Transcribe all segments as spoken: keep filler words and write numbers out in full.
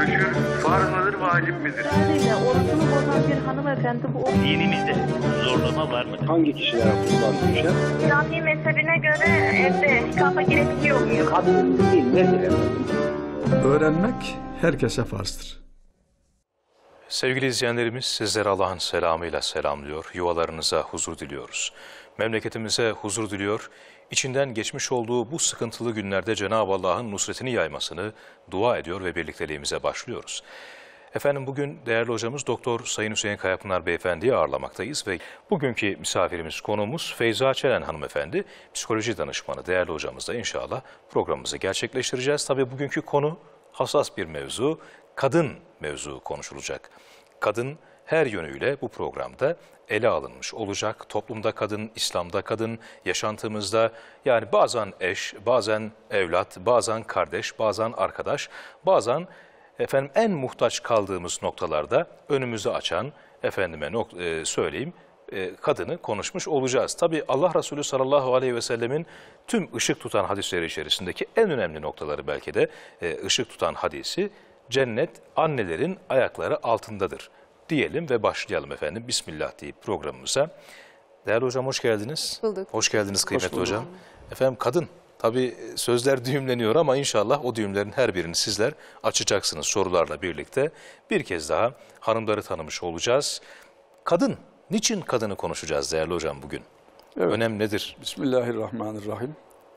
görüşü farz mıdır, vacip midir? Yani orasını bozan bir hanımefendi bu. Dinimizde zorlama var mı? Hangi kişilere kurban düşer? Şafii mezhebine göre evde nikaha gerekiyor muyum? Kadın değil nedir? Öğrenmek herkese farzdır. Sevgili izleyenlerimiz, sizlere Allah'ın selamıyla selamlıyor, yuvalarınıza huzur diliyoruz. Memleketimize huzur diliyor, içinden geçmiş olduğu bu sıkıntılı günlerde Cenab-ı Allah'ın nusretini yaymasını dua ediyor ve birlikteliğimize başlıyoruz. Efendim bugün değerli hocamız Doktor Sayın Hüseyin Kayapınar Beyefendi'yi ağırlamaktayız ve bugünkü misafirimiz, konuğumuz Feyza Çelen hanımefendi, psikoloji danışmanı değerli hocamızla inşallah programımızı gerçekleştireceğiz. Tabii bugünkü konu hassas bir mevzu, kadın mevzu konuşulacak. Kadın her yönüyle bu programda ele alınmış olacak. Toplumda kadın, İslam'da kadın, yaşantımızda yani bazen eş, bazen evlat, bazen kardeş, bazen arkadaş, bazen efendim en muhtaç kaldığımız noktalarda önümüzü açan, efendime e, söyleyeyim, e, kadını konuşmuş olacağız. Tabii Allah Resulü sallallahu aleyhi ve sellemin tüm ışık tutan hadisleri içerisindeki en önemli noktaları belki de e, ışık tutan hadisi, cennet annelerin ayakları altındadır diyelim ve başlayalım efendim. Bismillah deyip programımıza. Değerli hocam hoş geldiniz. Bulduk. Hoş geldiniz kıymetli Hoş bulduk. hocam. Efendim kadın. Tabii sözler düğümleniyor ama inşallah o düğümlerin her birini sizler açacaksınız sorularla birlikte. Bir kez daha hanımları tanımış olacağız. Kadın, niçin kadını konuşacağız değerli hocam bugün? Evet. Önem nedir? Bismillahirrahmanirrahim.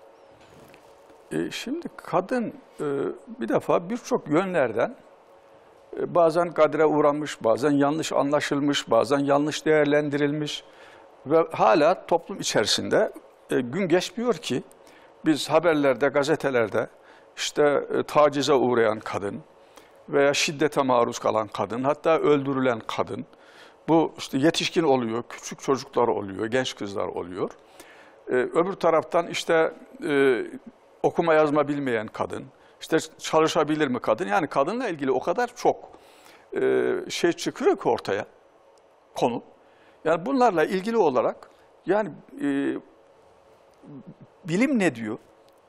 E, şimdi kadın e, bir defa birçok yönlerden e, bazen kadere uğramış, bazen yanlış anlaşılmış, bazen yanlış değerlendirilmiş ve hala toplum içerisinde e, gün geçmiyor ki biz haberlerde, gazetelerde işte e, tacize uğrayan kadın veya şiddete maruz kalan kadın, hatta öldürülen kadın, bu işte yetişkin oluyor, küçük çocuklar oluyor, genç kızlar oluyor. E, öbür taraftan işte e, okuma yazma bilmeyen kadın, işte çalışabilir mi kadın? Yani kadınla ilgili o kadar çok e, şey çıkıyor ki ortaya, konu. Yani bunlarla ilgili olarak yani e, bilim ne diyor?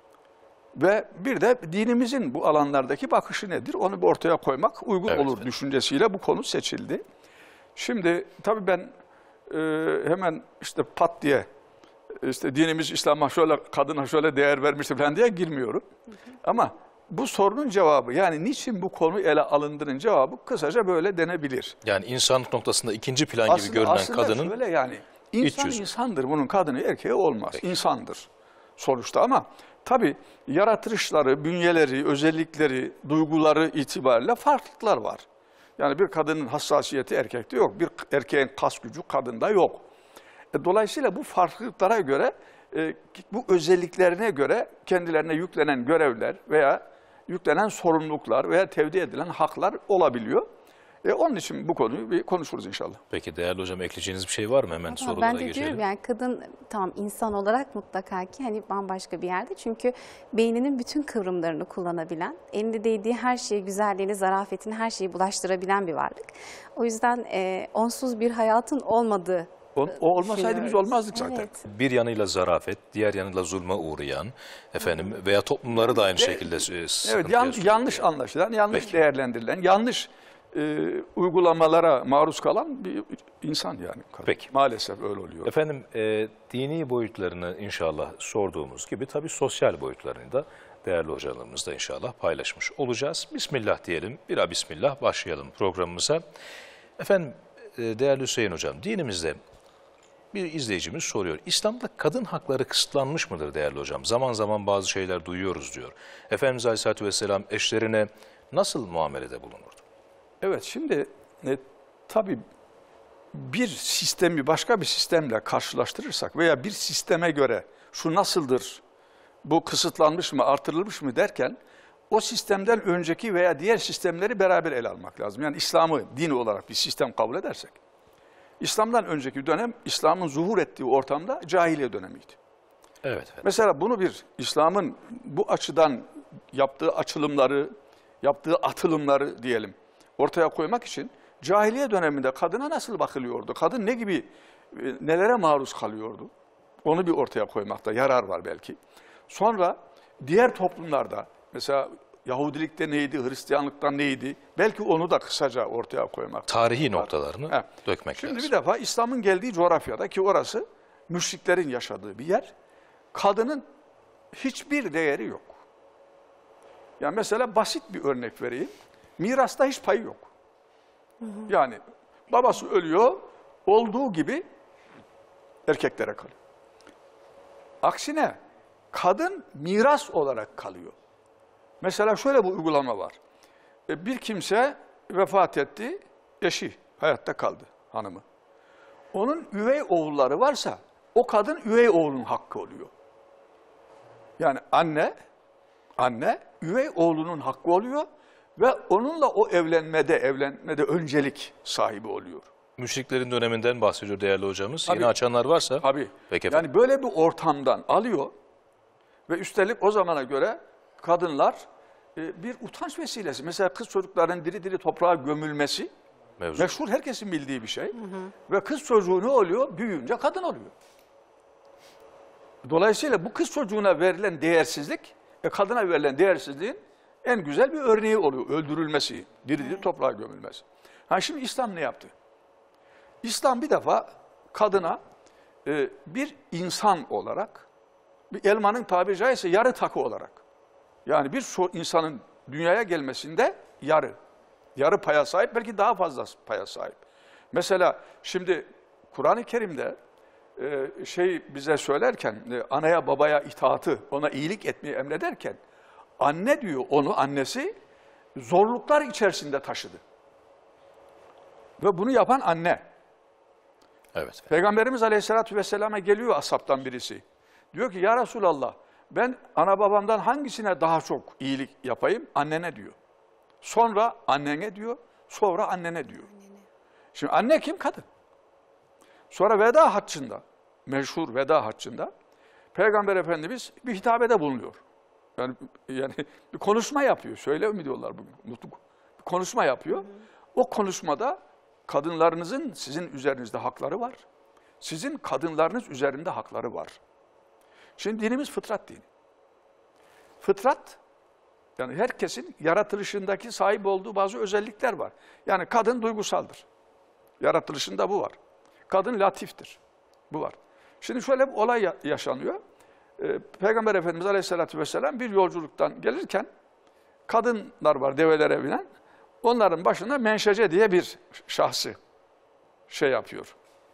Ve bir de dinimizin bu alanlardaki bakışı nedir? Onu bir ortaya koymak uygun Evet, olur evet. düşüncesiyle bu konu seçildi. Şimdi tabii ben e, hemen işte pat diye işte dinimiz İslam'a şöyle, kadına şöyle değer vermiştir falan diye girmiyorum. Hı hı. Ama bu sorunun cevabı, yani niçin bu konu ele alındığının cevabı kısaca böyle denebilir. Yani insanlık noktasında ikinci plan Aslında, gibi görünen aslında kadının şöyle yani insan yüzü. insandır, bunun kadını erkeği olmaz. Peki. İnsandır sonuçta ama tabii yaratılışları, bünyeleri, özellikleri, duyguları itibariyle farklılıklar var. Yani bir kadının hassasiyeti erkekte yok, bir erkeğin kas gücü kadında yok. E, dolayısıyla bu farklılıklara göre, e, bu özelliklerine göre kendilerine yüklenen görevler veya yüklenen sorumluluklar veya tevdi edilen haklar olabiliyor. E, onun için bu konuyu bir konuşuruz inşallah. Peki değerli hocam ekleyeceğiniz bir şey var mı? Hemen Ama sorulara ben de geçelim. diyorum yani kadın tamam insan olarak mutlaka ki hani bambaşka bir yerde. Çünkü beyninin bütün kıvrımlarını kullanabilen, elinde değdiği her şeyi, güzelliğini, zarafetini, her şeyi bulaştırabilen bir varlık. O yüzden e, onsuz bir hayatın olmadığı. O, o olmasaydı biz olmazdık zaten. Evet. Bir yanıyla zarafet, diğer yanıyla zulme uğrayan efendim veya toplumları da aynı şekilde e, Evet, sıkıntıya yan, sokuyor. yanlış anlaşılan, yanlış Peki. değerlendirilen, yanlış e, uygulamalara maruz kalan bir insan yani. Kadın. Peki. Maalesef öyle oluyor. Efendim e, dini boyutlarını inşallah sorduğumuz gibi tabii sosyal boyutlarını da değerli hocalarımızla inşallah paylaşmış olacağız. Bismillah diyelim, bira bismillah başlayalım programımıza. Efendim e, değerli Hüseyin hocam, dinimizde bir izleyicimiz soruyor. İslam'da kadın hakları kısıtlanmış mıdır değerli hocam? Zaman zaman bazı şeyler duyuyoruz diyor. Efendimiz Aleyhisselatü Vesselam eşlerine nasıl muamelede bulunurdu? Evet, şimdi e, tabii bir sistemi başka bir sistemle karşılaştırırsak veya bir sisteme göre şu nasıldır, bu kısıtlanmış mı, artırılmış mı derken o sistemden önceki veya diğer sistemleri beraber ele almak lazım. Yani İslam'ı din olarak bir sistem kabul edersek. İslam'dan önceki dönem, İslam'ın zuhur ettiği ortamda cahiliye dönemiydi. Evet, evet. Mesela bunu bir İslam'ın bu açıdan yaptığı açılımları, yaptığı atılımları diyelim ortaya koymak için cahiliye döneminde kadına nasıl bakılıyordu? Kadın ne gibi, nelere maruz kalıyordu? Onu bir ortaya koymakta yarar var belki. Sonra diğer toplumlarda, mesela Yahudilikte neydi, Hristiyanlıkta neydi? Belki onu da kısaca ortaya koymak. Tarihi noktalarını He. dökmek Şimdi lazım. bir defa İslam'ın geldiği coğrafyada ki orası müşriklerin yaşadığı bir yer. Kadının hiçbir değeri yok. Yani mesela basit bir örnek vereyim. Mirasta hiç payı yok. Yani babası ölüyor, olduğu gibi erkeklere kalıyor. Aksine kadın miras olarak kalıyor. Mesela şöyle bir uygulama var. E, Bir kimse vefat etti, eşi hayatta kaldı, hanımı. Onun üvey oğulları varsa o kadın üvey oğlunun hakkı oluyor. Yani anne, anne üvey oğlunun hakkı oluyor ve onunla o evlenmede, evlenmede öncelik sahibi oluyor. Müşriklerin döneminden bahsediyor değerli hocamız. Tabii. Yeni açanlar varsa. Tabii. Peki efendim. Yani böyle bir ortamdan alıyor ve üstelik o zamana göre kadınlar e, bir utanç vesilesi. Mesela kız çocukların diri diri toprağa gömülmesi Mevzu. meşhur, herkesin bildiği bir şey. Hı hı. Ve kız çocuğu ne oluyor? Büyüyünce kadın oluyor. Dolayısıyla bu kız çocuğuna verilen değersizlik, e, kadına verilen değersizliğin en güzel bir örneği oluyor. Öldürülmesi, diri diri toprağa gömülmesi. Ha şimdi İslam ne yaptı? İslam bir defa kadına e, bir insan olarak, bir elmanın tabiri caizse yarı takı olarak, yani bir so insanın dünyaya gelmesinde yarı, yarı paya sahip, belki daha fazla paya sahip. Mesela şimdi Kur'an-ı Kerim'de e, şey bize söylerken, e, anaya babaya itaatı, ona iyilik etmeyi emrederken, anne diyor onu, annesi zorluklar içerisinde taşıdı. Ve bunu yapan anne. Evet. Peygamberimiz Aleyhisselatü Vesselam'a geliyor ashabtan birisi. Diyor ki ya Resulallah ben ana babamdan hangisine daha çok iyilik yapayım? Annene diyor. Sonra annene diyor. Sonra annene diyor. Annene. Şimdi anne kim? Kadın. Sonra veda haccında, meşhur veda haccında Peygamber Efendimiz bir hitabede bulunuyor. Yani, yani bir konuşma yapıyor. Söyle mi diyorlar bugün? Nutuk. Bir konuşma yapıyor. Hı hı. O konuşmada kadınlarınızın sizin üzerinizde hakları var. Sizin kadınlarınız üzerinde hakları var. Şimdi dinimiz fıtrat dini. Fıtrat, yani herkesin yaratılışındaki sahip olduğu bazı özellikler var. Yani kadın duygusaldır. Yaratılışında bu var. Kadın latiftir. Bu var. Şimdi şöyle bir olay yaşanıyor. Ee, Peygamber Efendimiz Aleyhisselatü Vesselam bir yolculuktan gelirken kadınlar var develere binen. Onların başına Menşece diye bir şahsı şey yapıyor,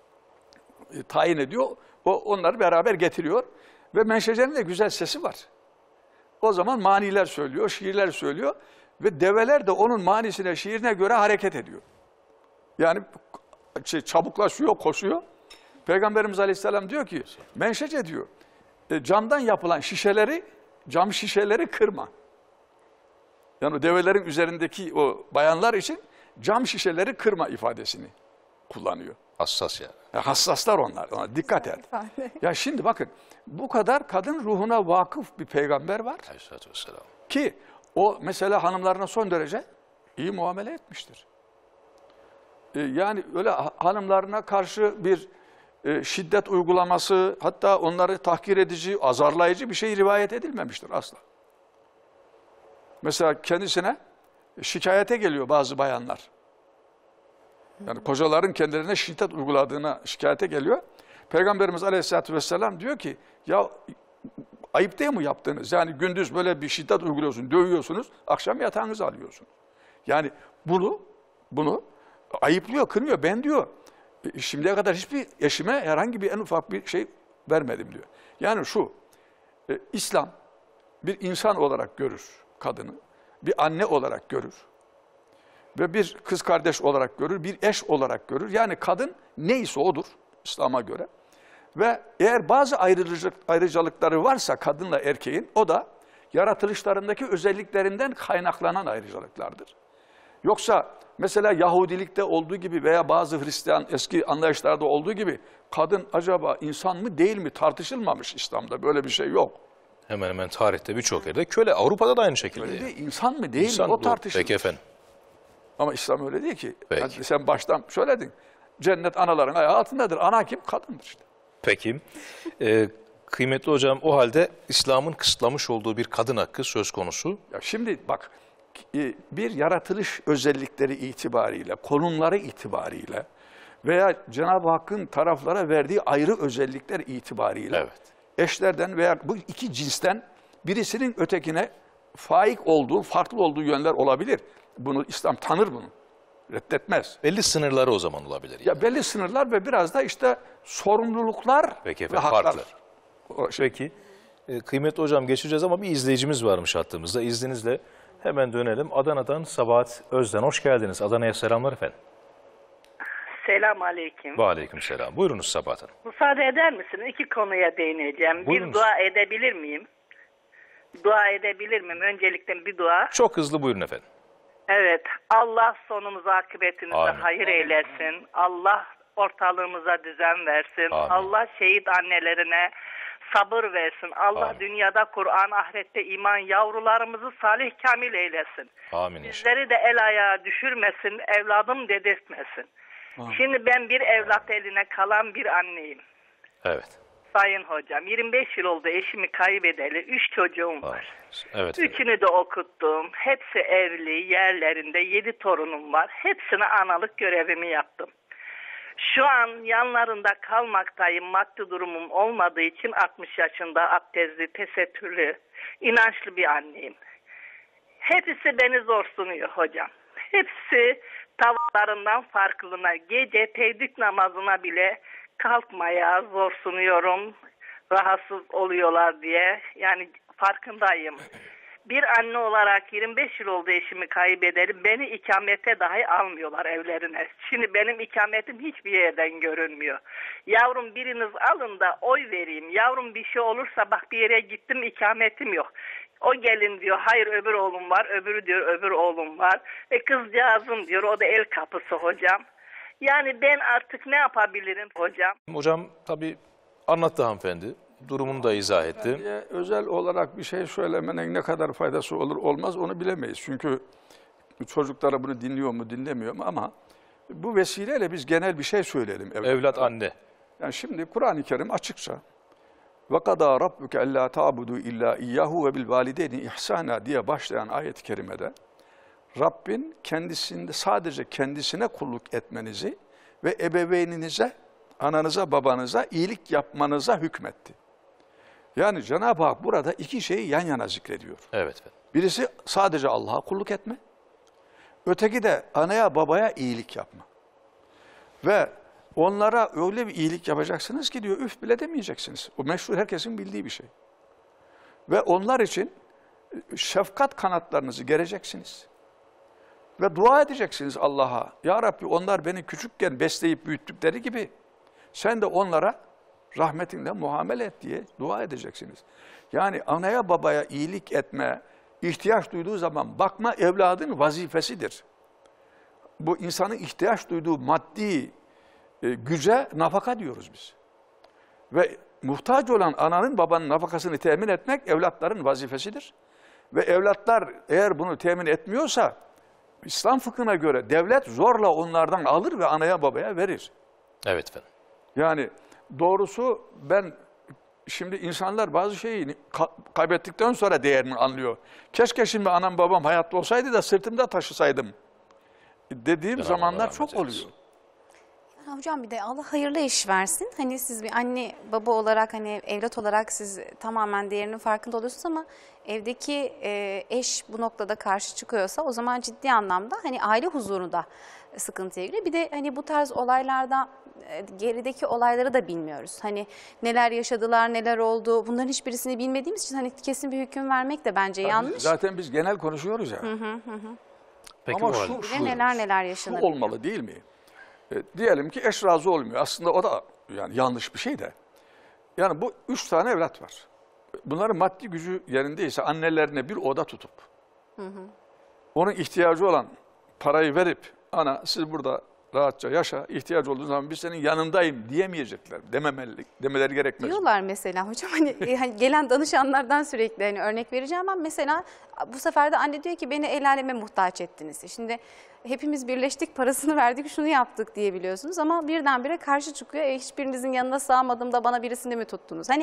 e, tayin ediyor. O onları beraber getiriyor ve Menşece'nin de güzel sesi var. O zaman maniler söylüyor, şiirler söylüyor ve develer de onun manisine, şiirine göre hareket ediyor. Yani şey, çabuklaşıyor, koşuyor. Peygamberimiz Aleyhisselam diyor ki, Menşece diyor, e, camdan yapılan şişeleri, cam şişeleri kırma. Yani o develerin üzerindeki o bayanlar için cam şişeleri kırma ifadesini kullanıyor. Hassas yani. Ya hassaslar onlar. Ona dikkat et. Ya şimdi bakın bu kadar kadın ruhuna vakıf bir peygamber var. Aleyhisselatü Vesselam. Ki o mesela hanımlarına son derece iyi muamele etmiştir. Ee, yani öyle hanımlarına karşı bir e, şiddet uygulaması, hatta onları tahkir edici, azarlayıcı bir şey rivayet edilmemiştir asla. Mesela kendisine şikayete geliyor bazı bayanlar. Yani kocaların kendilerine şiddet uyguladığına şikayete geliyor. Peygamberimiz Aleyhisselatü Vesselam diyor ki, ya ayıp değil mi yaptığınız? Yani gündüz böyle bir şiddet uyguluyorsunuz, dövüyorsunuz, akşam yatağınızı alıyorsunuz. Yani bunu, bunu ayıplıyor, kırmıyor. Ben diyor, şimdiye kadar hiçbir eşime herhangi bir en ufak bir şey vermedim diyor. Yani şu, e, İslam bir insan olarak görür kadını, bir anne olarak görür ve bir kız kardeş olarak görür, bir eş olarak görür. Yani kadın neyse odur İslam'a göre. Ve eğer bazı ayrıcalık, ayrıcalıkları varsa kadınla erkeğin, o da yaratılışlarındaki özelliklerinden kaynaklanan ayrıcalıklardır. Yoksa mesela Yahudilikte olduğu gibi veya bazı Hristiyan eski anlayışlarda olduğu gibi kadın acaba insan mı değil mi tartışılmamış İslam'da. Böyle bir şey yok. Hemen hemen tarihte birçok yerde köle, Avrupa'da da aynı şekilde. Öyle Yani. değil, insan mı değil İnsan mi o bu. tartışılır. Peki efendim. Ama İslam öyle değil ki. Peki. Yani sen baştan söyledin. Cennet anaların ayağı altındadır. Ana kim? Kadındır işte. Peki. Ee, Kıymetli hocam, o halde İslam'ın kısıtlamış olduğu bir kadın hakkı söz konusu. Ya şimdi bak, e, bir yaratılış özellikleri itibariyle, konumları itibariyle veya Cenab-ı Hakk'ın taraflara verdiği ayrı özellikler itibariyle Evet. eşlerden veya bu iki cinsten birisinin ötekine faik olduğu, farklı olduğu yönler olabilir. Bunu İslam tanır bunu. Reddetmez. Belli sınırları o zaman olabilir. Yani. Ya belli sınırlar ve biraz da işte sorumluluklar Peki ve efendim, haklar. farklı. O şey- Peki, e, kıymetli hocam geçeceğiz ama bir izleyicimiz varmış hattımızda. İzninizle hemen dönelim. Adana'dan Sabahat Özden, hoş geldiniz. Adana'ya selamlar efendim. Selam aleyküm. Ve aleyküm selam. Buyurunuz Sabahat Hanım. Müsaade eder misin? İki konuya değineceğim. Buyurunuz. Bir dua edebilir miyim? Dua edebilir miyim? Öncelikle bir dua. Çok hızlı buyurun efendim. Evet. Allah sonumuzu akıbetimize Amin. hayır eylesin. Allah ortalığımıza düzen versin. Amin. Allah şehit annelerine sabır versin. Allah Amin. dünyada Kur'an, ahirette iman, yavrularımızı salih kamil eylesin. Amin inşallah. Bizleri de el ayağa düşürmesin, evladım dedirtmesin. Şimdi ben bir evlat eline kalan bir anneyim. Evet. Sayın hocam, yirmi beş yıl oldu eşimi kaybedeli. Üç çocuğum var. Evet. efendim. Üçünü de okuttum. Hepsi evli, yerlerinde. Yedi torunum var. Hepsine analık görevimi yaptım. Şu an yanlarında kalmaktayım. Maddi durumum olmadığı için altmış yaşında abdestli, tesettürlü, inançlı bir anneyim. Hepsi beni zor sunuyor hocam. Hepsi tavırlarından farklılığına, gece teheccüd namazına bile kalkmaya zor sunuyorum, rahatsız oluyorlar diye. Yani farkındayım. Bir anne olarak yirmi beş yıl oldu eşimi kaybedeli. Beni ikamete dahi almıyorlar evlerine. Şimdi benim ikametim hiçbir yerden görünmüyor. Yavrum biriniz alın da oy vereyim. Yavrum bir şey olursa bak bir yere gittim ikametim yok. O gelin diyor, hayır öbür oğlum var, öbürü diyor öbür oğlum var. E kızcağızım diyor, o da el kapısı hocam. Yani ben artık ne yapabilirim hocam? Hocam tabii anlattı hanımefendi. Durumunu da izah etti. Diye özel olarak bir şey söylemenin ne kadar faydası olur olmaz onu bilemeyiz. Çünkü çocuklara bunu dinliyor mu dinlemiyor mu ama bu vesileyle biz genel bir şey söyleyelim. Evlat, Evlat anne. Yani şimdi Kur'an-ı Kerim açıkça وَقَضَى رَبُّكَ اَلَّا تَعْبُدُوا اِلَّا اِيَّهُ وَبِالْوَالِدَيْنِ اِحْسَانًا diye başlayan ayet-i kerimede Rabbin kendisinde sadece kendisine kulluk etmenizi ve ebeveyninize, ananıza, babanıza iyilik yapmanıza hükmetti. Yani Cenab-ı Hak burada iki şeyi yan yana zikrediyor. Evet efendim. Birisi sadece Allah'a kulluk etme, öteki de anaya babaya iyilik yapma. Ve onlara öyle bir iyilik yapacaksınız ki diyor üf bile demeyeceksiniz. O meşhur herkesin bildiği bir şey. Ve onlar için şefkat kanatlarınızı gereceksiniz. Ve dua edeceksiniz Allah'a. Ya Rabbi onlar beni küçükken besleyip büyüttükleri gibi sen de onlara rahmetinle muamele et diye dua edeceksiniz. Yani anaya babaya iyilik etme, ihtiyaç duyduğu zaman bakma evladın vazifesidir. Bu insanın ihtiyaç duyduğu maddi e, güce nafaka diyoruz biz. Ve muhtaç olan ananın babanın nafakasını temin etmek evlatların vazifesidir. Ve evlatlar eğer bunu temin etmiyorsa İslam fıkhına göre devlet zorla onlardan alır ve anaya babaya verir. Evet efendim. Yani doğrusu ben şimdi insanlar bazı şeyi kaybettikten sonra değerini anlıyor. Keşke şimdi anam babam hayatta olsaydı da sırtımda taşısaydım dediğim Cenab-ı zamanlar Allah çok rahmet oluyor. eylesin. Hocam bir de Allah hayırlı iş versin. Hani siz bir anne baba olarak hani evlat olarak siz tamamen değerinin farkında oluyorsunuz ama evdeki e, eş bu noktada karşı çıkıyorsa o zaman ciddi anlamda hani aile huzurunu da sıkıntıya giriyor. Bir de hani bu tarz olaylarda e, gerideki olayları da bilmiyoruz. Hani neler yaşadılar, neler oldu bunların hiçbirisini bilmediğimiz için hani kesin bir hüküm vermek de bence Tabii yanlış. Zaten biz genel konuşuyoruz ya. Hı hı hı. Peki Ama o halde. şu, Bir şu, de neler neler şu yaşanabiliyor. olmalı değil mi? E, diyelim ki eş razı olmuyor. Aslında o da yani yanlış bir şey de. Yani bu üç tane evlat var. Bunların maddi gücü yerindeyse annelerine bir oda tutup hı hı. onun ihtiyacı olan parayı verip ana siz burada rahatça yaşa, ihtiyaç olduğu zaman biz senin yanındayım diyemeyecekler. Dememeli, demeleri gerekmez. Diyorlar mesela hocam hani, hani gelen danışanlardan sürekli hani örnek vereceğim ben mesela bu sefer de anne diyor ki beni el aleme muhtaç ettiniz. Şimdi hepimiz birleştik parasını verdik şunu yaptık diyebiliyorsunuz ama birdenbire karşı çıkıyor. E, hiçbirinizin yanına sığamadım da bana birisini mi tuttunuz? Hani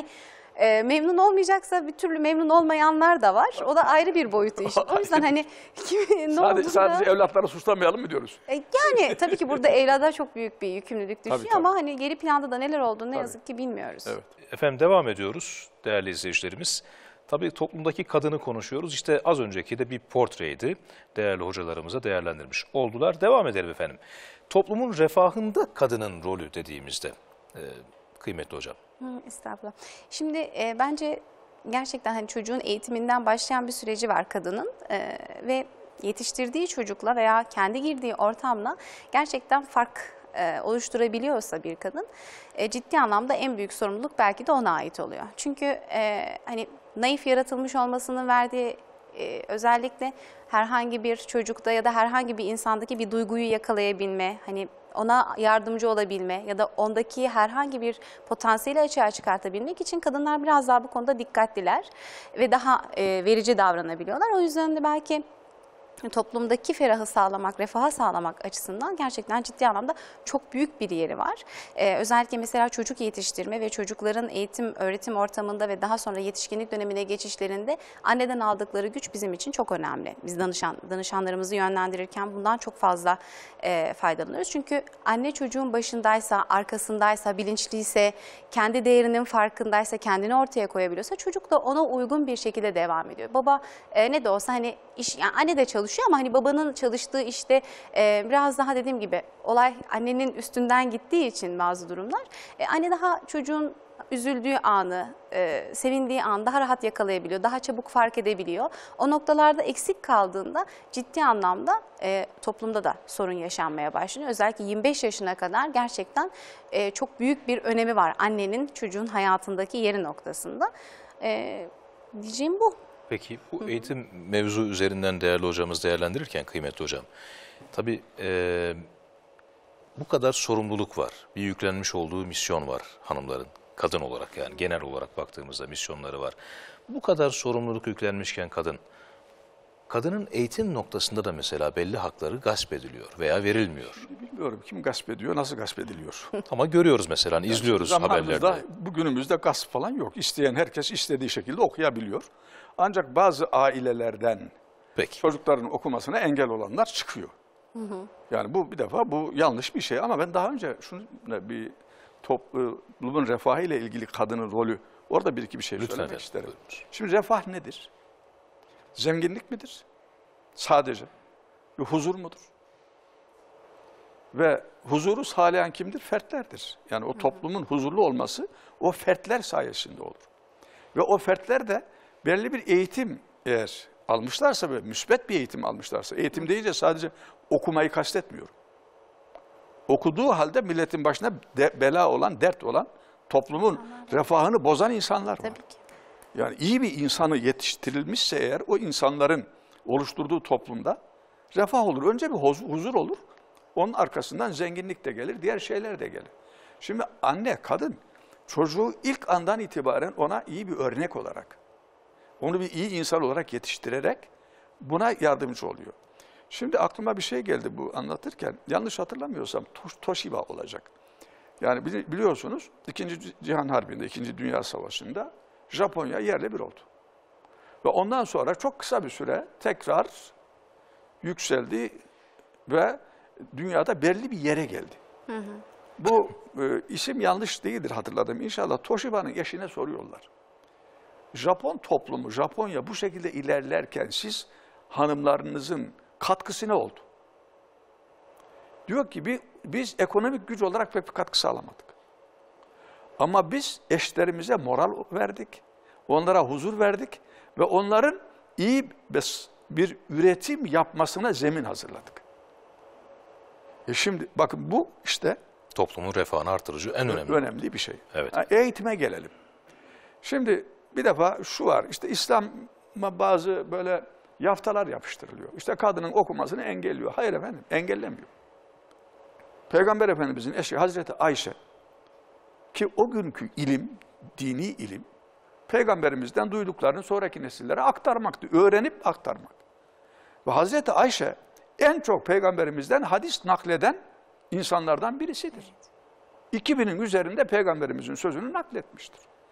E, memnun olmayacaksa bir türlü memnun olmayanlar da var. O da ayrı bir boyutu işin. O yüzden hani kimin ne Sadece, olduğunu sadece da... evlatları suçlamayalım mı diyoruz? E, yani tabii ki burada evlada çok büyük bir yükümlülük düşüyor Tabii, tabii. ama hani geri planda da neler olduğunu ne Tabii. yazık ki bilmiyoruz. Evet. Efendim devam ediyoruz değerli izleyicilerimiz. Tabii toplumdaki kadını konuşuyoruz. İşte az önceki de bir portreydi. Değerli hocalarımıza değerlendirmiş oldular. Devam edelim efendim. Toplumun refahında kadının rolü dediğimizde e, kıymetli hocam. Hı, estağfurullah. Şimdi e, bence gerçekten hani çocuğun eğitiminden başlayan bir süreci var kadının e, ve yetiştirdiği çocukla veya kendi girdiği ortamla gerçekten fark e, oluşturabiliyorsa bir kadın e, ciddi anlamda en büyük sorumluluk belki de ona ait oluyor. Çünkü e, hani naif yaratılmış olmasının verdiği e, özellikle herhangi bir çocukta ya da herhangi bir insandaki bir duyguyu yakalayabilme, hani ona yardımcı olabilme ya da ondaki herhangi bir potansiyeli açığa çıkartabilmek için kadınlar biraz daha bu konuda dikkatliler ve daha e, verici davranabiliyorlar. O yüzden de belki toplumdaki ferahı sağlamak, refahı sağlamak açısından gerçekten ciddi anlamda çok büyük bir yeri var. Ee, özellikle mesela çocuk yetiştirme ve çocukların eğitim, öğretim ortamında ve daha sonra yetişkinlik dönemine geçişlerinde anneden aldıkları güç bizim için çok önemli. Biz danışan, danışanlarımızı yönlendirirken bundan çok fazla e, faydalanıyoruz. Çünkü anne çocuğun başındaysa, arkasındaysa, bilinçliyse, kendi değerinin farkındaysa, kendini ortaya koyabiliyorsa çocuk da ona uygun bir şekilde devam ediyor. Baba e, ne de olsa hani iş, yani anne de çalışıyor ama hani babanın çalıştığı işte e, biraz daha dediğim gibi olay annenin üstünden gittiği için bazı durumlar. E, anne daha çocuğun üzüldüğü anı, e, sevindiği anı daha rahat yakalayabiliyor, daha çabuk fark edebiliyor. O noktalarda eksik kaldığında ciddi anlamda e, toplumda da sorun yaşanmaya başlıyor. Özellikle yirmi beş yaşına kadar gerçekten e, çok büyük bir önemi var annenin çocuğun hayatındaki yeri noktasında. E, diyeceğim bu. Peki bu eğitim mevzu üzerinden değerli hocamız değerlendirirken kıymetli hocam, tabii e, bu kadar sorumluluk var, bir yüklenmiş olduğu misyon var hanımların, kadın olarak yani genel olarak baktığımızda misyonları var. Bu kadar sorumluluk yüklenmişken kadın, kadının eğitim noktasında da mesela belli hakları gasp ediliyor veya verilmiyor. Bilmiyorum kim gasp ediyor, nasıl gasp ediliyor. Ama görüyoruz mesela, hani izliyoruz Zamanımızda, haberlerde. bugünümüzde gasp falan yok. İsteyen herkes istediği şekilde okuyabiliyor. Ancak bazı ailelerden Peki. çocukların okumasına engel olanlar çıkıyor. Hı hı. Yani bu bir defa bu yanlış bir şey ama ben daha önce şunu bir toplumun refahı ile ilgili kadının rolü orada bir iki bir şey Lütfen söylemek efendim, isterim. buyurunuz. Şimdi refah nedir? Zenginlik midir? Sadece. Bir huzur mudur? Ve huzuru sağlayan kimdir? Fertlerdir. Yani o toplumun huzurlu olması o fertler sayesinde olur. Ve o fertler de belli bir eğitim eğer almışlarsa ve müsbet bir eğitim almışlarsa, eğitim deyince sadece okumayı kastetmiyorum. Okuduğu halde milletin başına de, bela olan, dert olan, toplumun refahını bozan insanlar var. Tabii ki. Yani iyi bir insanı yetiştirilmişse eğer o insanların oluşturduğu toplumda refah olur. Önce bir huzur olur, onun arkasından zenginlik de gelir, diğer şeyler de gelir. Şimdi anne, kadın çocuğu ilk andan itibaren ona iyi bir örnek olarak, onu bir iyi insan olarak yetiştirerek buna yardımcı oluyor. Şimdi aklıma bir şey geldi bu anlatırken, yanlış hatırlamıyorsam Toshiba olacak. Yani biliyorsunuz İkinci Cihan Harbi'nde, İkinci Dünya Savaşı'nda Japonya yerle bir oldu. Ve ondan sonra çok kısa bir süre tekrar yükseldi ve dünyada belli bir yere geldi. Hı hı. Bu e, isim yanlış değildir hatırladım. İnşallah Toshiba'nın eşine soruyorlar. Japon toplumu, Japonya bu şekilde ilerlerken siz hanımlarınızın katkısı ne oldu? Diyor ki biz ekonomik güç olarak pek bir katkı sağlamadık. Ama biz eşlerimize moral verdik, onlara huzur verdik ve onların iyi bir üretim yapmasına zemin hazırladık. E şimdi bakın bu işte toplumun refahını artırıcı en önemli. Önemli bir şey. Evet. Yani eğitime gelelim. Şimdi bir defa şu var, işte İslam'a bazı böyle yaftalar yapıştırılıyor. İşte kadının okumasını engelliyor. Hayır efendim, engellemiyor. Peygamber Efendimizin eşi Hazreti Ayşe, ki o günkü ilim, dini ilim, Peygamberimizden duyduklarını sonraki nesillere aktarmaktı. Öğrenip aktarmak. Ve Hazreti Ayşe en çok Peygamberimizden hadis nakleden insanlardan birisidir. iki binin üzerinde Peygamberimizin sözünü nakletmiştir.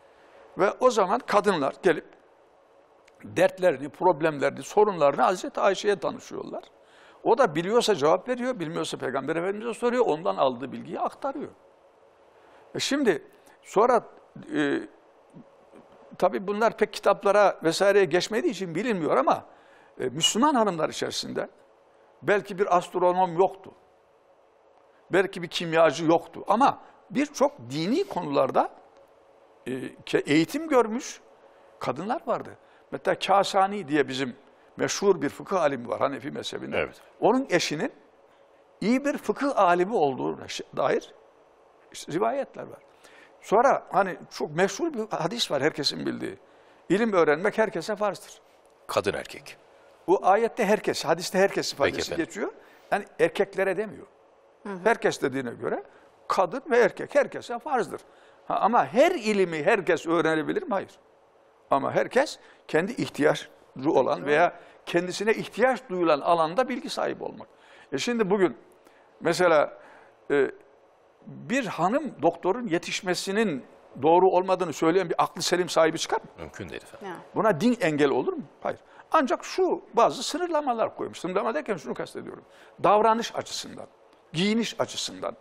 Ve o zaman kadınlar gelip dertlerini, problemlerini, sorunlarını Hazreti Ayşe'ye danışıyorlar. O da biliyorsa cevap veriyor, bilmiyorsa Peygamber Efendimiz'e soruyor, ondan aldığı bilgiyi aktarıyor. E şimdi sonra e, tabii bunlar pek kitaplara vesaireye geçmediği için bilinmiyor ama e, Müslüman hanımlar içerisinde belki bir astronom yoktu. Belki bir kimyacı yoktu ama birçok dini konularda e, eğitim görmüş kadınlar vardı. Mesela Kasani diye bizim meşhur bir fıkıh alimi var Hanefi mezhebinde. Evet. Onun eşinin iyi bir fıkıh alimi olduğuna dair işte rivayetler var. Sonra hani çok meşhur bir hadis var herkesin bildiği. İlim öğrenmek herkese farzdır. Kadın erkek. Bu ayette herkes, hadiste herkes ifadesi Peki efendim. geçiyor. Yani erkeklere demiyor. Hı hı. Herkes dediğine göre kadın ve erkek herkese farzdır. Ha, ama her ilimi herkes öğrenebilir mi? Hayır. Ama herkes kendi ihtiyacı olan veya kendisine ihtiyaç duyulan alanda bilgi sahibi olmak. E şimdi bugün mesela e, bir hanım doktorun yetişmesinin doğru olmadığını söyleyen bir aklı selim sahibi çıkar mı? Mümkün değil efendim. Buna din engel olur mu? Hayır. Ancak şu bazı sınırlamalar koymuş. Sınırlama derken şunu kastediyorum. Davranış açısından, giyiniş açısından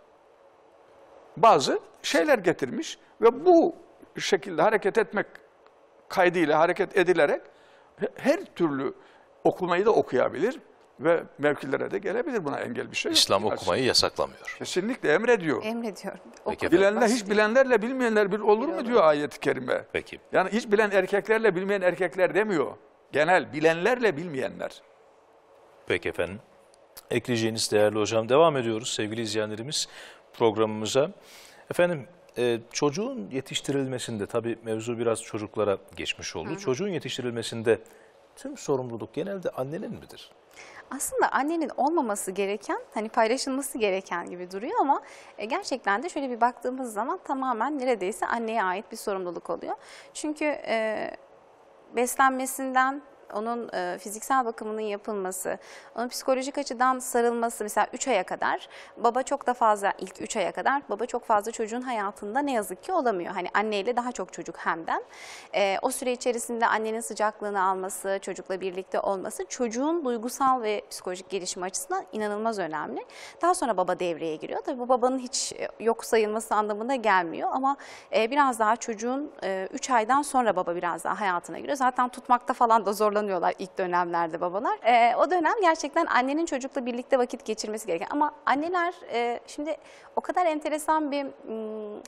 bazı şeyler getirmiş ve bu şekilde hareket etmek kaydıyla hareket edilerek her türlü okumayı da okuyabilir ve mevkilere de gelebilir, buna engel bir şey yok. İslam okumayı yasaklamıyor. Kesinlikle emrediyor. Emrediyor. Peki Oku- Bilenler hiç bilenlerle bilmeyenler bir olur mu diyor ayet-i kerime. Peki. Yani hiç bilen erkeklerle bilmeyen erkekler demiyor. Genel bilenlerle bilmeyenler. Peki efendim. Ekleyeceğiniz değerli hocam. Devam ediyoruz sevgili izleyenlerimiz programımıza. Efendim e, çocuğun yetiştirilmesinde tabii mevzu biraz çocuklara geçmiş oldu. Hı hı. Çocuğun yetiştirilmesinde tüm sorumluluk genelde annenin midir? Aslında annenin olmaması gereken, hani paylaşılması gereken gibi duruyor ama e, gerçekten de şöyle bir baktığımız zaman tamamen neredeyse anneye ait bir sorumluluk oluyor. Çünkü e, beslenmesinden, onun e, fiziksel bakımının yapılması, onun psikolojik açıdan sarılması, mesela üç aya kadar baba çok da fazla, ilk üç aya kadar baba çok fazla çocuğun hayatında ne yazık ki olamıyor. Hani anneyle daha çok çocuk hemden. E, o süre içerisinde annenin sıcaklığını alması, çocukla birlikte olması çocuğun duygusal ve psikolojik gelişimi açısından inanılmaz önemli. Daha sonra baba devreye giriyor. Tabii bu babanın hiç yok sayılması anlamına gelmiyor ama e, biraz daha çocuğun üç aydan sonra baba biraz daha hayatına giriyor. Zaten tutmakta falan da zorlanıyor ilk dönemlerde babalar. E, o dönem gerçekten annenin çocukla birlikte vakit geçirmesi gereken. Ama anneler e, şimdi o kadar enteresan bir m,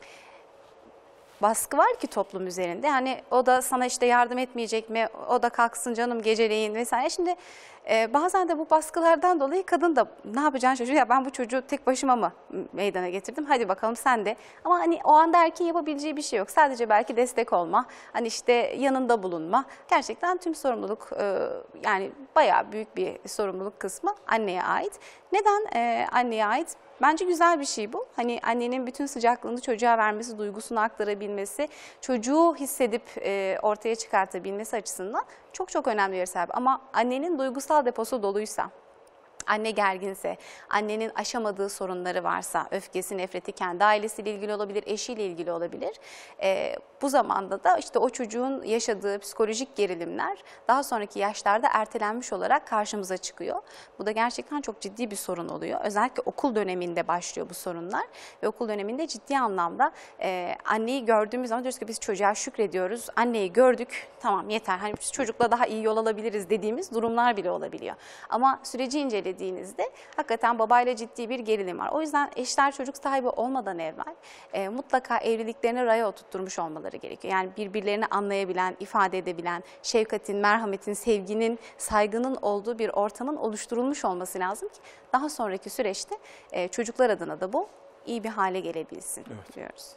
baskı var ki toplum üzerinde. Hani o da sana işte yardım etmeyecek mi? O da kalksın canım geceleyin vesaire. Şimdi e, bazen de bu baskılardan dolayı kadın da ne yapacaksın çocuğu? Ya ben bu çocuğu tek başıma mı meydana getirdim? Hadi bakalım sen de. Ama hani o anda erkeğin yapabileceği bir şey yok. Sadece belki destek olma, hani işte yanında bulunma. Gerçekten tüm sorumluluk e, yani bayağı büyük bir sorumluluk kısmı anneye ait. Neden e, anneye ait? Bence güzel bir şey bu. Hani annenin bütün sıcaklığını çocuğa vermesi, duygusunu aktarabilmesi, çocuğu hissedip e, ortaya çıkartabilmesi açısından çok çok önemli bir sebep. Ama annenin duygusal deposu doluysa, anne gerginse, annenin aşamadığı sorunları varsa, öfkesi, nefreti kendi ailesiyle ilgili olabilir, eşiyle ilgili olabilir. E, bu zamanda da işte o çocuğun yaşadığı psikolojik gerilimler daha sonraki yaşlarda ertelenmiş olarak karşımıza çıkıyor. Bu da gerçekten çok ciddi bir sorun oluyor. Özellikle okul döneminde başlıyor bu sorunlar ve okul döneminde ciddi anlamda e, anneyi gördüğümüz zaman diyoruz ki biz çocuğa şükrediyoruz, anneyi gördük, tamam yeter, hani biz çocukla daha iyi yol alabiliriz dediğimiz durumlar bile olabiliyor. Ama süreci inceledik dediğinizde hakikaten babayla ciddi bir gerilim var. O yüzden eşler çocuk sahibi olmadan evvel e, mutlaka evliliklerine raya oturtturmuş olmaları gerekiyor. Yani birbirlerini anlayabilen, ifade edebilen, şefkatin, merhametin, sevginin, saygının olduğu bir ortamın oluşturulmuş olması lazım ki daha sonraki süreçte e, çocuklar adına da bu iyi bir hale gelebilsin evet. diyoruz.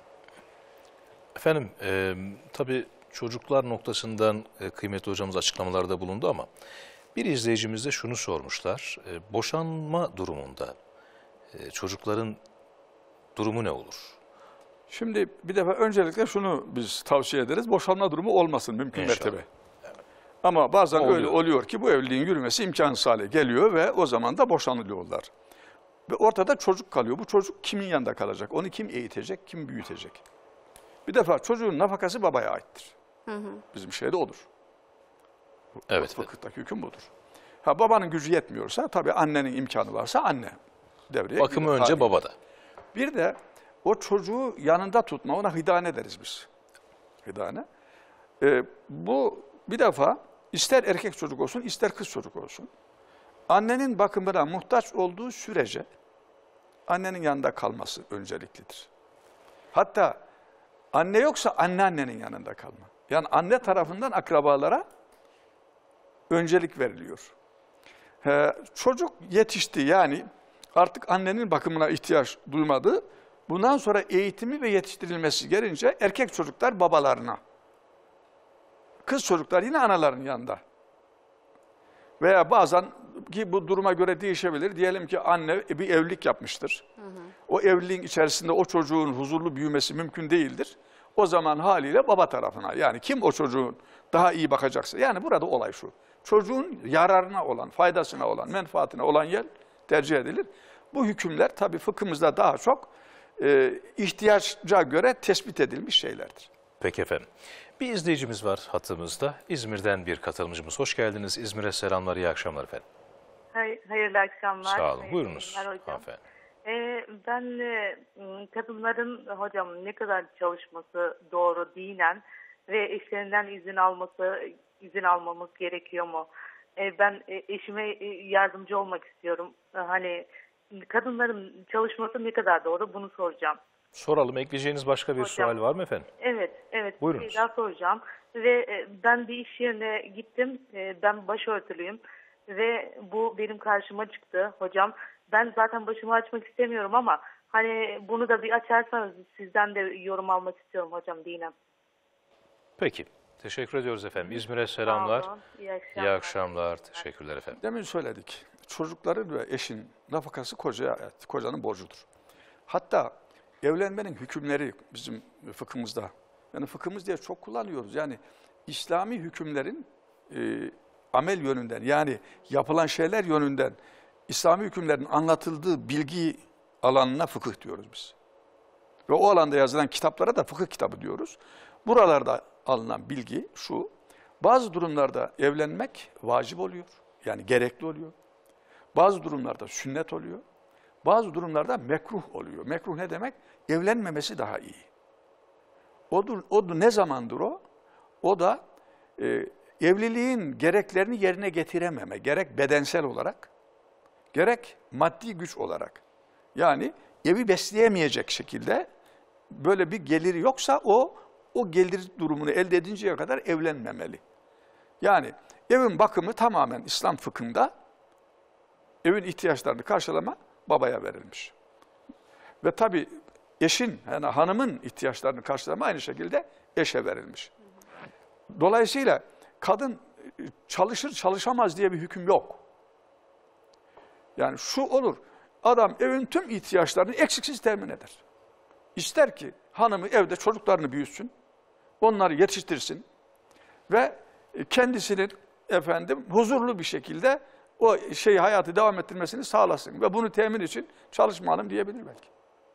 Efendim e, tabii çocuklar noktasından e, kıymetli hocamız açıklamalarda bulundu ama bir izleyicimiz de şunu sormuşlar, e, boşanma durumunda e, çocukların durumu ne olur? Şimdi bir defa öncelikle şunu biz tavsiye ederiz, boşanma durumu olmasın mümkün İnşallah. mertebe. Evet. Ama bazen oluyor. öyle oluyor ki bu evliliğin yürümesi imkansız hale geliyor ve o zaman da boşanılıyorlar. Ve ortada çocuk kalıyor. Bu çocuk kimin yanında kalacak? Onu kim eğitecek, kim büyütecek? Bir defa çocuğun nafakası babaya aittir. Hı hı. Bizim şeyde odur. Evet. Fıkıhtaki hüküm budur. Ha, babanın gücü yetmiyorsa, tabii annenin imkanı varsa anne devreye Bakımı girer. önce Tabii. babada. Bir de o çocuğu yanında tutma, ona hidane deriz biz. Hidane. Ee, bu bir defa ister erkek çocuk olsun, ister kız çocuk olsun. Annenin bakımına muhtaç olduğu sürece annenin yanında kalması önceliklidir. Hatta anne yoksa anneannenin yanında kalma. Yani anne tarafından akrabalara öncelik veriliyor. Ee, çocuk yetişti, yani artık annenin bakımına ihtiyaç duymadı. Bundan sonra eğitimi ve yetiştirilmesi gelince erkek çocuklar babalarına, kız çocuklar yine anaların yanında. Veya bazen ki bu duruma göre değişebilir. Diyelim ki anne bir evlilik yapmıştır. Hı hı. O evliliğin içerisinde o çocuğun huzurlu büyümesi mümkün değildir. O zaman haliyle baba tarafına, yani kim o çocuğun daha iyi bakacaksa. Yani burada olay şu. Çocuğun yararına olan, faydasına olan, menfaatine olan yer tercih edilir. Bu hükümler tabii fıkhımızda daha çok e, ihtiyaca göre tespit edilmiş şeylerdir. Peki efendim. Bir izleyicimiz var hattımızda. İzmir'den bir katılımcımız. Hoş geldiniz. İzmir'e selamlar, iyi akşamlar efendim. Hay, hayırlı akşamlar. Sağ olun. Hayırlı Buyurunuz akşamlar hocam. hanımefendi. Ee, ben e, kadınların hocam ne kadar çalışması doğru dinen ve eşlerinden izin alması, izin almamız gerekiyor mu? Ee, ben e, eşime e, yardımcı olmak istiyorum. Ee, hani kadınların çalışması ne kadar doğru, bunu soracağım. Soralım. Ekleyeceğiniz başka bir Hocam, sual var mı efendim? Evet, evet. Buyurunuz. Bir şey daha soracağım. Ve e, ben bir iş yerine gittim. E, ben başörtülüyüm. Ve bu benim karşıma çıktı hocam. Ben zaten başımı açmak istemiyorum ama hani bunu da bir açarsanız sizden de yorum almak istiyorum hocam, dinem. Peki. Teşekkür ediyoruz efendim. İzmir'e selamlar. Sağ olun, İyi akşamlar. İyi akşamlar. Teşekkürler efendim. Demin söyledik. Çocukların ve eşin nafakası kocaya ait, kocanın borcudur. Hatta evlenmenin hükümleri bizim fıkhımızda, yani fıkhımız diye çok kullanıyoruz. Yani İslami hükümlerin e, amel yönünden, yani yapılan şeyler yönünden İslami hükümlerin anlatıldığı bilgi alanına fıkıh diyoruz biz. Ve o alanda yazılan kitaplara da fıkıh kitabı diyoruz. Buralarda alınan bilgi şu: bazı durumlarda evlenmek vacip oluyor, yani gerekli oluyor. Bazı durumlarda sünnet oluyor. Bazı durumlarda mekruh oluyor. Mekruh ne demek? Evlenmemesi daha iyi. Odur, o ne zamandır o? O da e, evliliğin gereklerini yerine getirememe, gerek bedensel olarak, gerek maddi güç olarak. Yani evi besleyemeyecek şekilde böyle bir geliri yoksa o, o gelir durumunu elde edinceye kadar evlenmemeli. Yani evin bakımı tamamen İslam fıkhında evin ihtiyaçlarını karşılama babaya verilmiş. Ve tabii eşin, yani hanımın ihtiyaçlarını karşılama aynı şekilde eşe verilmiş. Dolayısıyla kadın çalışır çalışamaz diye bir hüküm yok. Yani şu olur, adam evin tüm ihtiyaçlarını eksiksiz temin eder. İster ki hanımı evde çocuklarını büyütsün, onları yetiştirsin ve kendisinin efendim huzurlu bir şekilde o şeyi, hayatı devam ettirmesini sağlasın ve bunu temin için çalışmalım diyebilir belki.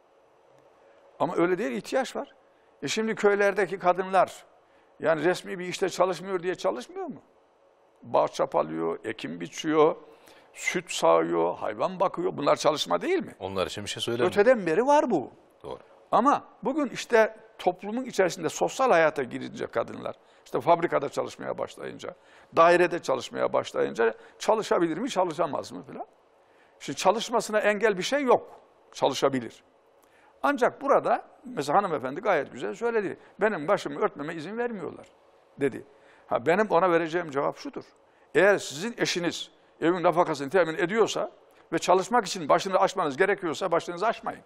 Ama öyle değil, ihtiyaç var. E şimdi köylerdeki kadınlar yani resmi bir işte çalışmıyor diye çalışmıyor mu? Bağ çapalıyor, ekim biçiyor, süt sağıyor, hayvan bakıyor. Bunlar çalışma değil mi? Onlar için bir şey söylemiyorum. Öteden beri var bu. Doğru. Ama bugün işte toplumun içerisinde sosyal hayata girince kadınlar, işte fabrikada çalışmaya başlayınca, dairede çalışmaya başlayınca çalışabilir mi, çalışamaz mı falan. Şimdi çalışmasına engel bir şey yok. Çalışabilir. Ancak burada mesela hanımefendi gayet güzel söyledi. Benim başımı örtmeme izin vermiyorlar dedi. Ha, benim ona vereceğim cevap şudur: eğer sizin eşiniz evin nafakasını temin ediyorsa ve çalışmak için başını açmanız gerekiyorsa başınızı açmayın.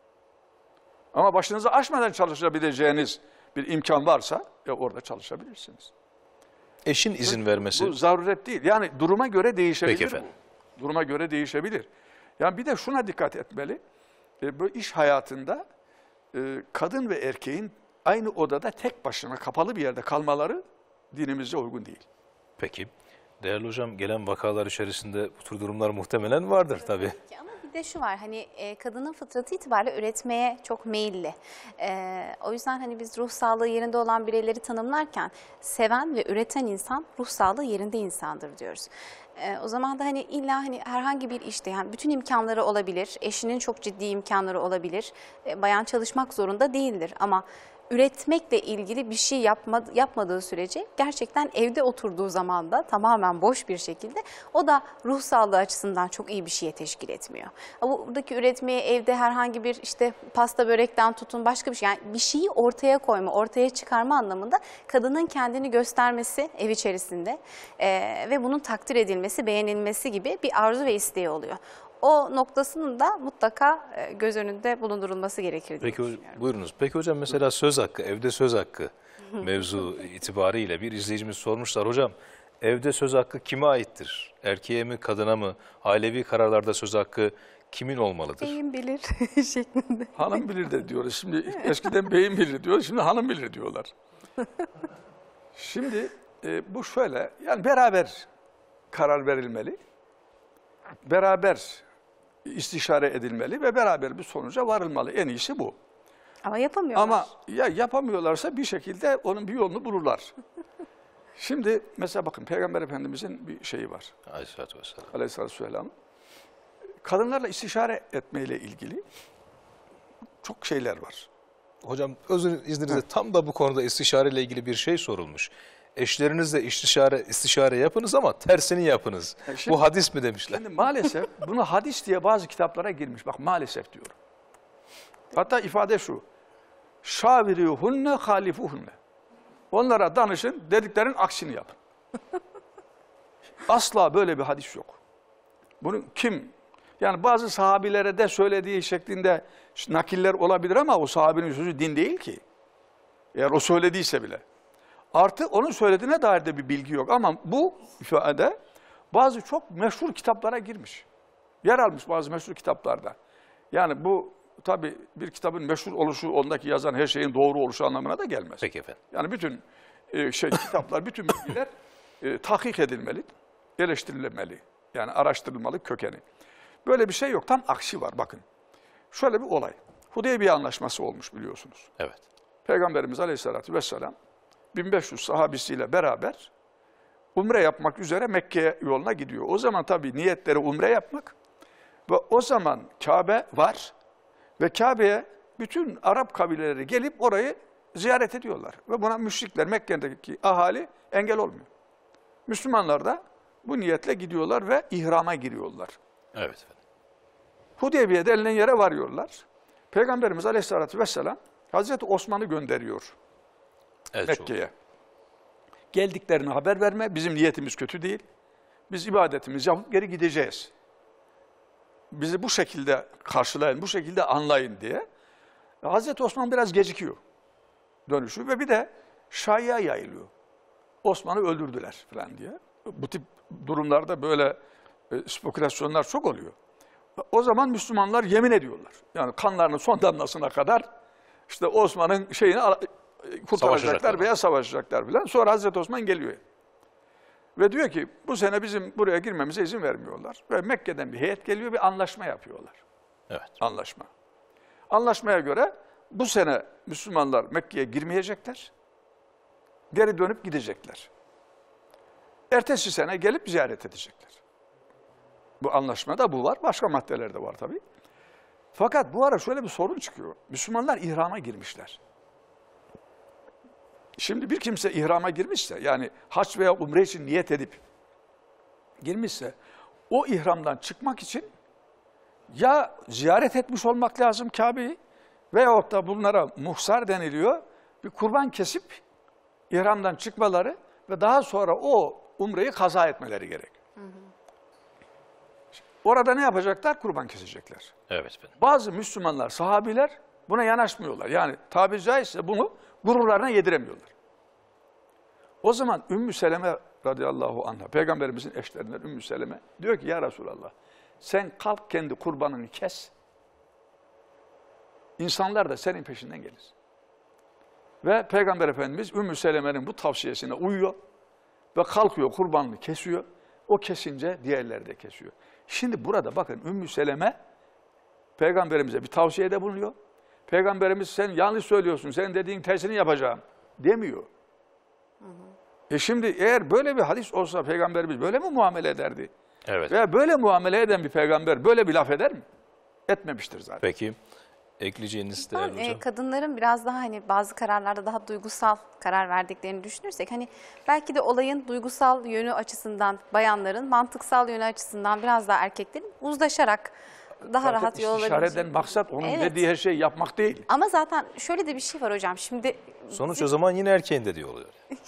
Ama başınızı açmadan çalışabileceğiniz bir imkan varsa ya orada çalışabilirsiniz. Eşin izin vermesi. Bu zaruret değil. Yani duruma göre değişebilir. Peki efendim. Bu. Duruma göre değişebilir. Yani bir de şuna dikkat etmeli. E, bu iş hayatında e, kadın ve erkeğin aynı odada tek başına kapalı bir yerde kalmaları dinimizce uygun değil. Peki. Değerli hocam, gelen vakalar içerisinde bu tür durumlar muhtemelen vardır tabii. Ama bir Bir de şu var, hani e, kadının fıtratı itibariyle üretmeye çok meyilli. E, o yüzden hani biz ruh sağlığı yerinde olan bireyleri tanımlarken seven ve üreten insan ruh sağlığı yerinde insandır diyoruz. E, o zaman da hani illa hani herhangi bir işte, yani bütün imkanları olabilir, eşinin çok ciddi imkanları olabilir, e, bayan çalışmak zorunda değildir ama üretmekle ilgili bir şey yapma, yapmadığı sürece gerçekten evde oturduğu zaman da tamamen boş bir şekilde o da ruh sağlığı açısından çok iyi bir şeye teşkil etmiyor. Ama buradaki üretmeye evde herhangi bir işte pasta börekten tutun başka bir şey, yani bir şeyi ortaya koyma, ortaya çıkarma anlamında kadının kendini göstermesi ev içerisinde e, ve bunun takdir edilmesi, beğenilmesi gibi bir arzu ve isteği oluyor. O noktasının da mutlaka göz önünde bulundurulması gerekir diye Peki düşünüyorum. buyurunuz. Peki hocam mesela söz hakkı, evde söz hakkı mevzu itibariyle bir izleyicimiz sormuşlar. Hocam evde söz hakkı kime aittir? Erkeğe mi, kadına mı? Ailevi kararlarda söz hakkı kimin olmalıdır? Beyim bilir şeklinde. Hanım bilir de diyoruz. Şimdi eskiden beyim bilir diyoruz. Şimdi hanım bilir diyorlar. Şimdi e, bu şöyle. Yani beraber karar verilmeli. Beraber istişare edilmeli ve beraber bir sonuca varılmalı. En iyisi bu. Ama yapamıyorlar. Ama ya yapamıyorlarsa bir şekilde onun bir yolunu bulurlar. Şimdi mesela bakın Peygamber Efendimizin bir şeyi var. Aleyhisselatü vesselam. Aleyhisselatü vesselam. Kadınlarla istişare etmeyle ilgili çok şeyler var. Hocam özür izninizle tam da bu konuda istişareyle ilgili bir şey sorulmuş. Eşlerinizle istişare, istişare yapınız ama tersini yapınız. Yani şimdi, bu hadis mi demişler? Şimdi maalesef bunu hadis diye bazı kitaplara girmiş. Bak maalesef diyorum. Hatta ifade şu. Şavirihunne halifuhunne. Onlara danışın, dediklerin aksini yapın. Asla böyle bir hadis yok. Bunu kim? Yani bazı sahabilere de söylediği şeklinde nakiller olabilir ama o sahabinin sözü din değil ki. Eğer o söylediyse bile. Artı onun söylediğine dair de bir bilgi yok ama bu ifade bazı çok meşhur kitaplara girmiş. Yer almış bazı meşhur kitaplarda. Yani bu tabii bir kitabın meşhur oluşu, ondaki yazan her şeyin doğru oluşu anlamına da gelmez. Peki efendim. Yani bütün e, şey kitaplar, bütün bilgiler e, tahkik edilmeli, eleştirilmeli. Yani araştırılmalı kökeni. Böyle bir şey yok. Tam aksi var bakın. Şöyle bir olay. Hudeybiye Anlaşması olmuş biliyorsunuz. Evet. Peygamberimiz Aleyhisselatü Vesselam bin beş yüz sahabisiyle beraber umre yapmak üzere Mekke yoluna gidiyor. O zaman tabii niyetleri umre yapmak ve o zaman Kabe var ve Kabe'ye bütün Arap kabileleri gelip orayı ziyaret ediyorlar. Ve buna müşrikler, Mekke'deki ahali engel olmuyor. Müslümanlar da bu niyetle gidiyorlar ve ihrama giriyorlar. Evet efendim. Hudeybiye'de elenen yere varıyorlar. Peygamberimiz Aleyhisselatü Vesselam Hazreti Osman'ı gönderiyor. Evet, Mekke'ye. Geldiklerini haber verme, bizim niyetimiz kötü değil. Biz ibadetimizi yapıp geri gideceğiz. Bizi bu şekilde karşılayın, bu şekilde anlayın diye. Hazreti Osman biraz gecikiyor dönüşü ve bir de şaya yayılıyor. Osman'ı öldürdüler falan diye. Bu tip durumlarda böyle e, spekülasyonlar çok oluyor. O zaman Müslümanlar yemin ediyorlar. Yani kanlarının son damlasına kadar işte Osman'ın şeyini kurtaracaklar veya savaşacaklar filan. Sonra Hazreti Osman geliyor. Ve diyor ki bu sene bizim buraya girmemize izin vermiyorlar. Ve Mekke'den bir heyet geliyor, bir anlaşma yapıyorlar. Evet. Anlaşma. Anlaşmaya göre bu sene Müslümanlar Mekke'ye girmeyecekler. Geri dönüp gidecekler. Ertesi sene gelip ziyaret edecekler. Bu anlaşmada bu var. Başka maddeler de var tabii. Fakat bu ara şöyle bir sorun çıkıyor. Müslümanlar ihrama girmişler. Şimdi bir kimse ihrama girmişse, yani hac veya umre için niyet edip girmişse, o ihramdan çıkmak için ya ziyaret etmiş olmak lazım Kabe'yi veyahut da bunlara muhsar deniliyor, bir kurban kesip ihramdan çıkmaları ve daha sonra o umreyi kaza etmeleri gerek. Hı hı. Orada ne yapacaklar? Kurban kesecekler. Evet efendim. Bazı Müslümanlar, sahabiler buna yanaşmıyorlar. Yani tabiri caizse bunu gururlarına yediremiyorlar. O zaman Ümmü Seleme radıyallahu anh'a, Peygamberimizin eşlerinden Ümmü Seleme diyor ki ya Resulallah sen kalk kendi kurbanını kes. İnsanlar da senin peşinden gelir. Ve Peygamber Efendimiz Ümmü Seleme'nin bu tavsiyesine uyuyor ve kalkıyor kurbanını kesiyor. O kesince diğerleri de kesiyor. Şimdi burada bakın Ümmü Seleme Peygamberimize bir tavsiyede bulunuyor. Peygamberimiz sen yanlış söylüyorsun, senin dediğin tersini yapacağım demiyor. Hı hı. E şimdi eğer böyle bir hadis olsa Peygamberimiz böyle mi muamele ederdi? Evet. Veya böyle muamele eden bir peygamber böyle bir laf eder mi? Etmemiştir zaten. Peki. Ekleyeceğiniz değerli Ben, hocam. e, kadınların biraz daha hani bazı kararlarda daha duygusal karar verdiklerini düşünürsek hani belki de olayın duygusal yönü açısından bayanların, mantıksal yönü açısından biraz daha erkeklerin uzlaşarak daha zaten rahat yol istişareden alabileceği. maksat onun Evet. dediği her şeyi yapmak değil. Ama zaten şöyle de bir şey var hocam. Şimdi Sonuç o zaman yine erkeğin dediği oluyor.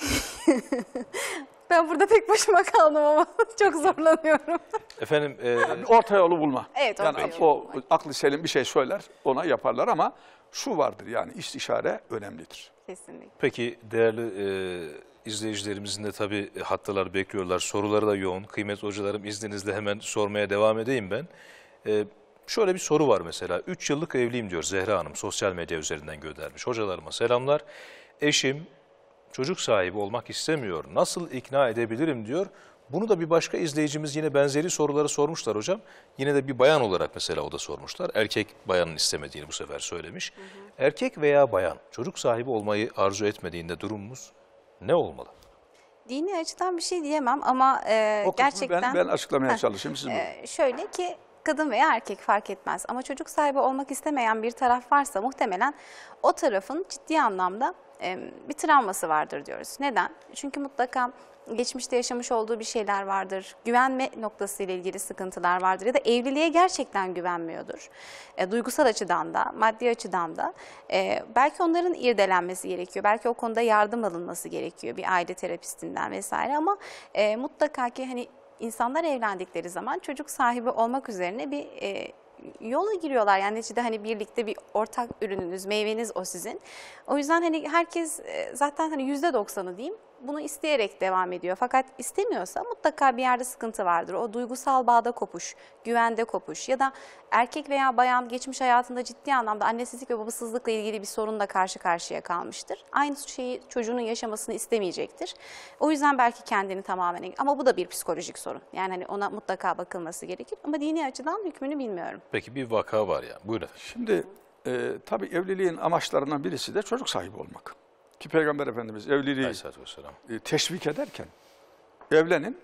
ben burada tek başıma kaldım ama çok zorlanıyorum. Efendim e, Yani orta yolu bulma. Evet, orta yani yolu o bulmak. aklı selim bir şey söyler, ona yaparlar ama şu vardır yani istişare önemlidir. Kesinlikle. peki değerli e, izleyicilerimizin de tabii hattalar bekliyorlar. Soruları da yoğun. Kıymetli hocalarım izninizle hemen sormaya devam edeyim ben. E, şöyle bir soru var mesela. üç yıllık evliyim diyor Zehra Hanım. Sosyal medya üzerinden göndermiş. Hocalarıma selamlar. Eşim çocuk sahibi olmak istemiyor. Nasıl ikna edebilirim diyor. Bunu da bir başka izleyicimiz yine benzeri soruları sormuşlar hocam. Yine de bir bayan olarak mesela o da sormuşlar. Erkek bayanın istemediğini bu sefer söylemiş. Hı hı. Erkek veya bayan çocuk sahibi olmayı arzu etmediğinde durumumuz ne olmalı? Dini açıdan bir şey diyemem ama e, O kısmı gerçekten... ben, ben açıklamaya Heh, çalışayım. Siz e, şöyle ki kadın veya erkek fark etmez ama çocuk sahibi olmak istemeyen bir taraf varsa muhtemelen o tarafın ciddi anlamda e, bir travması vardır diyoruz. Neden? Çünkü mutlaka geçmişte yaşamış olduğu bir şeyler vardır. Güvenme noktasıyla ilgili sıkıntılar vardır ya da evliliğe gerçekten güvenmiyordur. E, duygusal açıdan da, maddi açıdan da e, belki onların irdelenmesi gerekiyor. Belki o konuda yardım alınması gerekiyor bir aile terapistinden vesaire ama e, mutlaka ki hani insanlar evlendikleri zaman çocuk sahibi olmak üzerine bir e, yola giriyorlar. Yani neticede hani birlikte bir ortak ürününüz, meyveniz o sizin. O yüzden hani herkes e, zaten hani yüzde doksanı diyeyim bunu isteyerek devam ediyor. Fakat istemiyorsa mutlaka bir yerde sıkıntı vardır. O duygusal bağda kopuş, güvende kopuş ya da erkek veya bayan geçmiş hayatında ciddi anlamda annesizlik ve babasızlıkla ilgili bir sorunla karşı karşıya kalmıştır. Aynı şeyi çocuğunun yaşamasını istemeyecektir. O yüzden belki kendini tamamen... Ama bu da bir psikolojik sorun. Yani hani ona mutlaka bakılması gerekir. Ama dini açıdan hükmünü bilmiyorum. Peki bir vaka var ya. Buyurun efendim. Şimdi e, tabii evliliğin amaçlarından birisi de çocuk sahibi olmak. Ki Peygamber Efendimiz evliliği e, teşvik ederken evlenin,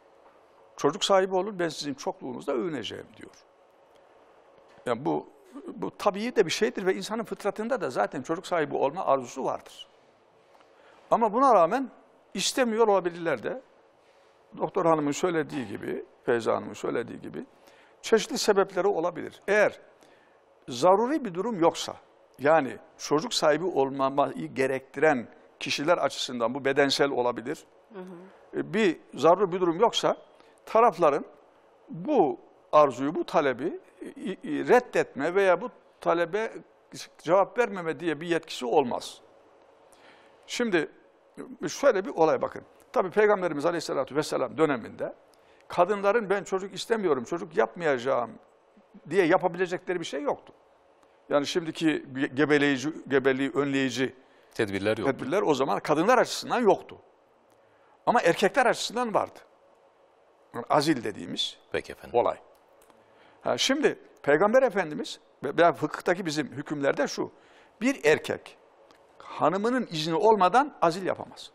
çocuk sahibi olun, ben sizin çokluğunuzda övüneceğim diyor. Yani bu, bu tabii de bir şeydir ve insanın fıtratında da zaten çocuk sahibi olma arzusu vardır. Ama buna rağmen istemiyor olabilirler de. Doktor Hanım'ın söylediği gibi, Feyza Hanım'ın söylediği gibi çeşitli sebepleri olabilir. Eğer zaruri bir durum yoksa, yani çocuk sahibi olmamayı gerektiren kişiler açısından bu bedensel olabilir. Hı hı. Bir zaruri bir durum yoksa tarafların bu arzuyu, bu talebi reddetme veya bu talebe cevap vermeme diye bir yetkisi olmaz. Şimdi şöyle bir olay bakın. Tabii Peygamberimiz Aleyhisselatü Vesselam döneminde kadınların ben çocuk istemiyorum, çocuk yapmayacağım diye yapabilecekleri bir şey yoktu. Yani şimdiki gebeleyici, gebeliği önleyici tedbirler yok. Tedbirler o zaman kadınlar açısından yoktu. Ama erkekler açısından vardı. Yani azil dediğimiz Peki efendim. olay. Ha, şimdi Peygamber Efendimiz veya fıkıhtaki bizim hükümlerde şu. Bir erkek hanımının izni olmadan azil yapamaz.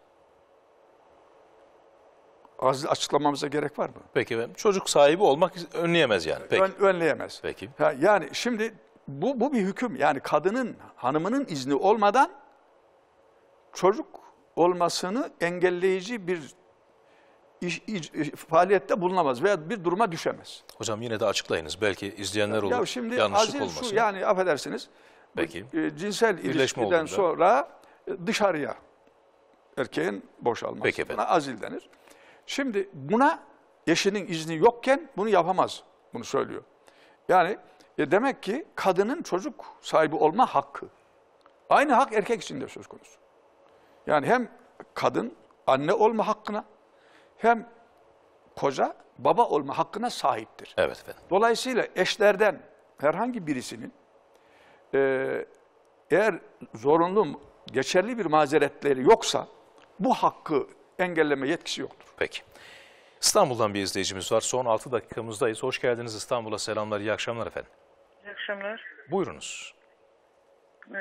Azil açıklamamıza gerek var mı? Peki efendim. Çocuk sahibi olmak önleyemez yani. Peki. Ön, önleyemez. Peki. Ha, yani şimdi bu, bu bir hüküm. Yani kadının, hanımının izni olmadan çocuk olmasını engelleyici bir iş, iş, faaliyette bulunamaz veya bir duruma düşemez. Hocam yine de açıklayınız. Belki izleyenler olur. Ya şimdi yanlışlık azil olmasın. şu, yani affedersiniz. Peki. E, cinsel Birleşme ilişkiden olduğunda. sonra e, dışarıya erkeğin boşalması. Peki efendim. Buna azil denir. Şimdi buna eşinin izni yokken bunu yapamaz. Bunu söylüyor. Yani e, demek ki kadının çocuk sahibi olma hakkı. Aynı hak erkek için de söz konusu. Yani hem kadın anne olma hakkına hem koca baba olma hakkına sahiptir. Evet efendim. Dolayısıyla eşlerden herhangi birisinin e, eğer zorunlu, geçerli bir mazeretleri yoksa bu hakkı engelleme yetkisi yoktur. Peki. İstanbul'dan bir izleyicimiz var. Son altı dakikamızdayız. Hoş geldiniz İstanbul'a. Selamlar, iyi akşamlar efendim. İyi akşamlar. Buyurunuz. Ee,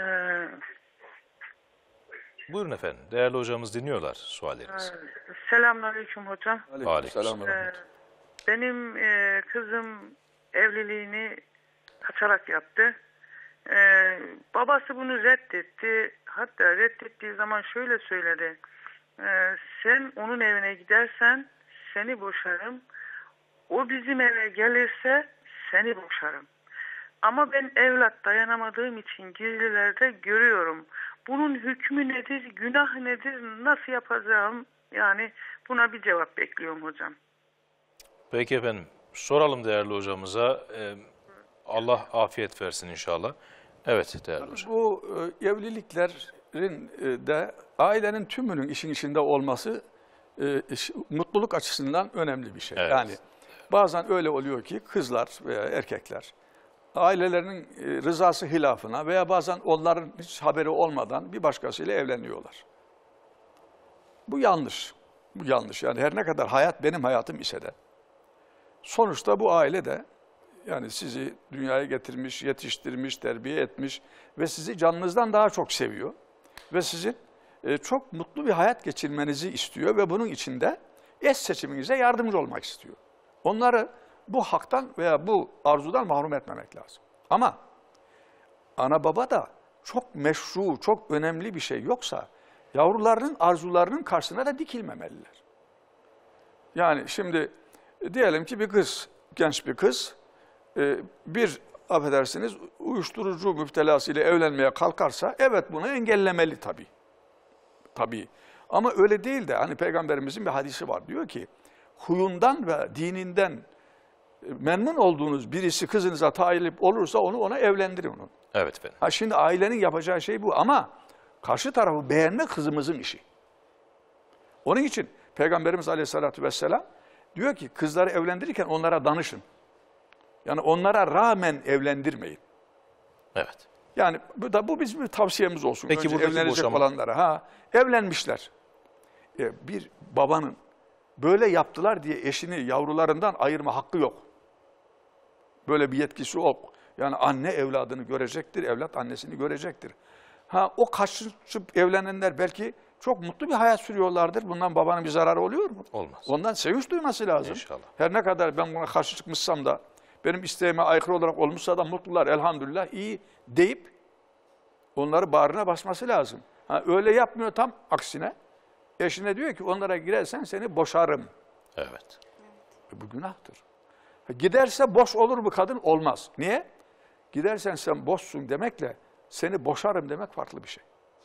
Buyurun efendim. Değerli hocamız dinliyorlar suallerinizi. Selamünaleyküm hocam. Aleykümselam ve Ee, rahmetullah. benim e, kızım evliliğini kaçarak yaptı. Ee, babası bunu reddetti. Hatta reddettiği zaman şöyle söyledi. Ee, sen onun evine gidersen seni boşarım. O bizim eve gelirse seni boşarım. Ama ben evlat dayanamadığım için gizlilerde görüyorum. Bunun hükmü nedir, günah nedir, nasıl yapacağım? Yani buna bir cevap bekliyorum hocam. Peki efendim. Soralım değerli hocamıza. Ee, Allah afiyet versin inşallah. Evet değerli hocam. Bu e, evliliklerin e, de ailenin tümünün işin içinde olması e, iş- mutluluk açısından önemli bir şey. Evet. Yani bazen öyle oluyor ki kızlar veya erkekler ailelerinin e, rızası hilafına veya bazen onların hiç haberi olmadan bir başkasıyla evleniyorlar. Bu yanlış. Bu yanlış. Yani her ne kadar hayat benim hayatım ise de sonuçta bu aile de yani sizi dünyaya getirmiş, yetiştirmiş, terbiye etmiş ve sizi canınızdan daha çok seviyor. Ve sizin e, çok mutlu bir hayat geçirmenizi istiyor ve bunun içinde eş seçiminize yardımcı olmak istiyor. Onları bu haktan veya bu arzudan mahrum etmemek lazım. Ama ana baba da çok meşru, çok önemli bir şey yoksa yavrularının arzularının karşısına da dikilmemeliler. Yani şimdi e, diyelim ki bir kız, genç bir kız e, bir affedersiniz uyuşturucu müptelası ile evlenmeye kalkarsa evet bunu engellemeli tabii. Tabii. Ama öyle değil de hani Peygamberimizin bir hadisi var. Diyor ki huyundan ve dininden e, memnun olduğunuz birisi kızınıza talip olursa onu ona evlendirin onu. Evet efendim. Ha şimdi ailenin yapacağı şey bu ama karşı tarafı beğenmek kızımızın işi. Onun için Peygamberimiz Aleyhisselatü Vesselam diyor ki kızları evlendirirken onlara danışın. Yani onlara rağmen evlendirmeyin. Evet. Yani bu da bu bizim bir tavsiyemiz olsun. Peki Önce buradaki evlenecek boşanma- olanlara. Ha, evlenmişler. E, bir babanın böyle yaptılar diye eşini yavrularından ayırma hakkı yok. Böyle bir yetkisi yok. Yani anne evladını görecektir, evlat annesini görecektir. Ha o kaçışıp evlenenler belki çok mutlu bir hayat sürüyorlardır. Bundan babanın bir zararı oluyor mu? Olmaz. Ondan sevinç duyması lazım. İnşallah. Her ne kadar ben buna karşı çıkmışsam da benim isteğime aykırı olarak olmuşsa da mutlular elhamdülillah iyi deyip onları bağrına basması lazım. Ha, öyle yapmıyor tam aksine. Eşine diyor ki onlara girersen seni boşarım. Evet. E, bu günahtır. Ha, giderse boş olur mu kadın? Olmaz. Niye? Gidersen sen boşsun demekle seni boşarım demek farklı bir şey.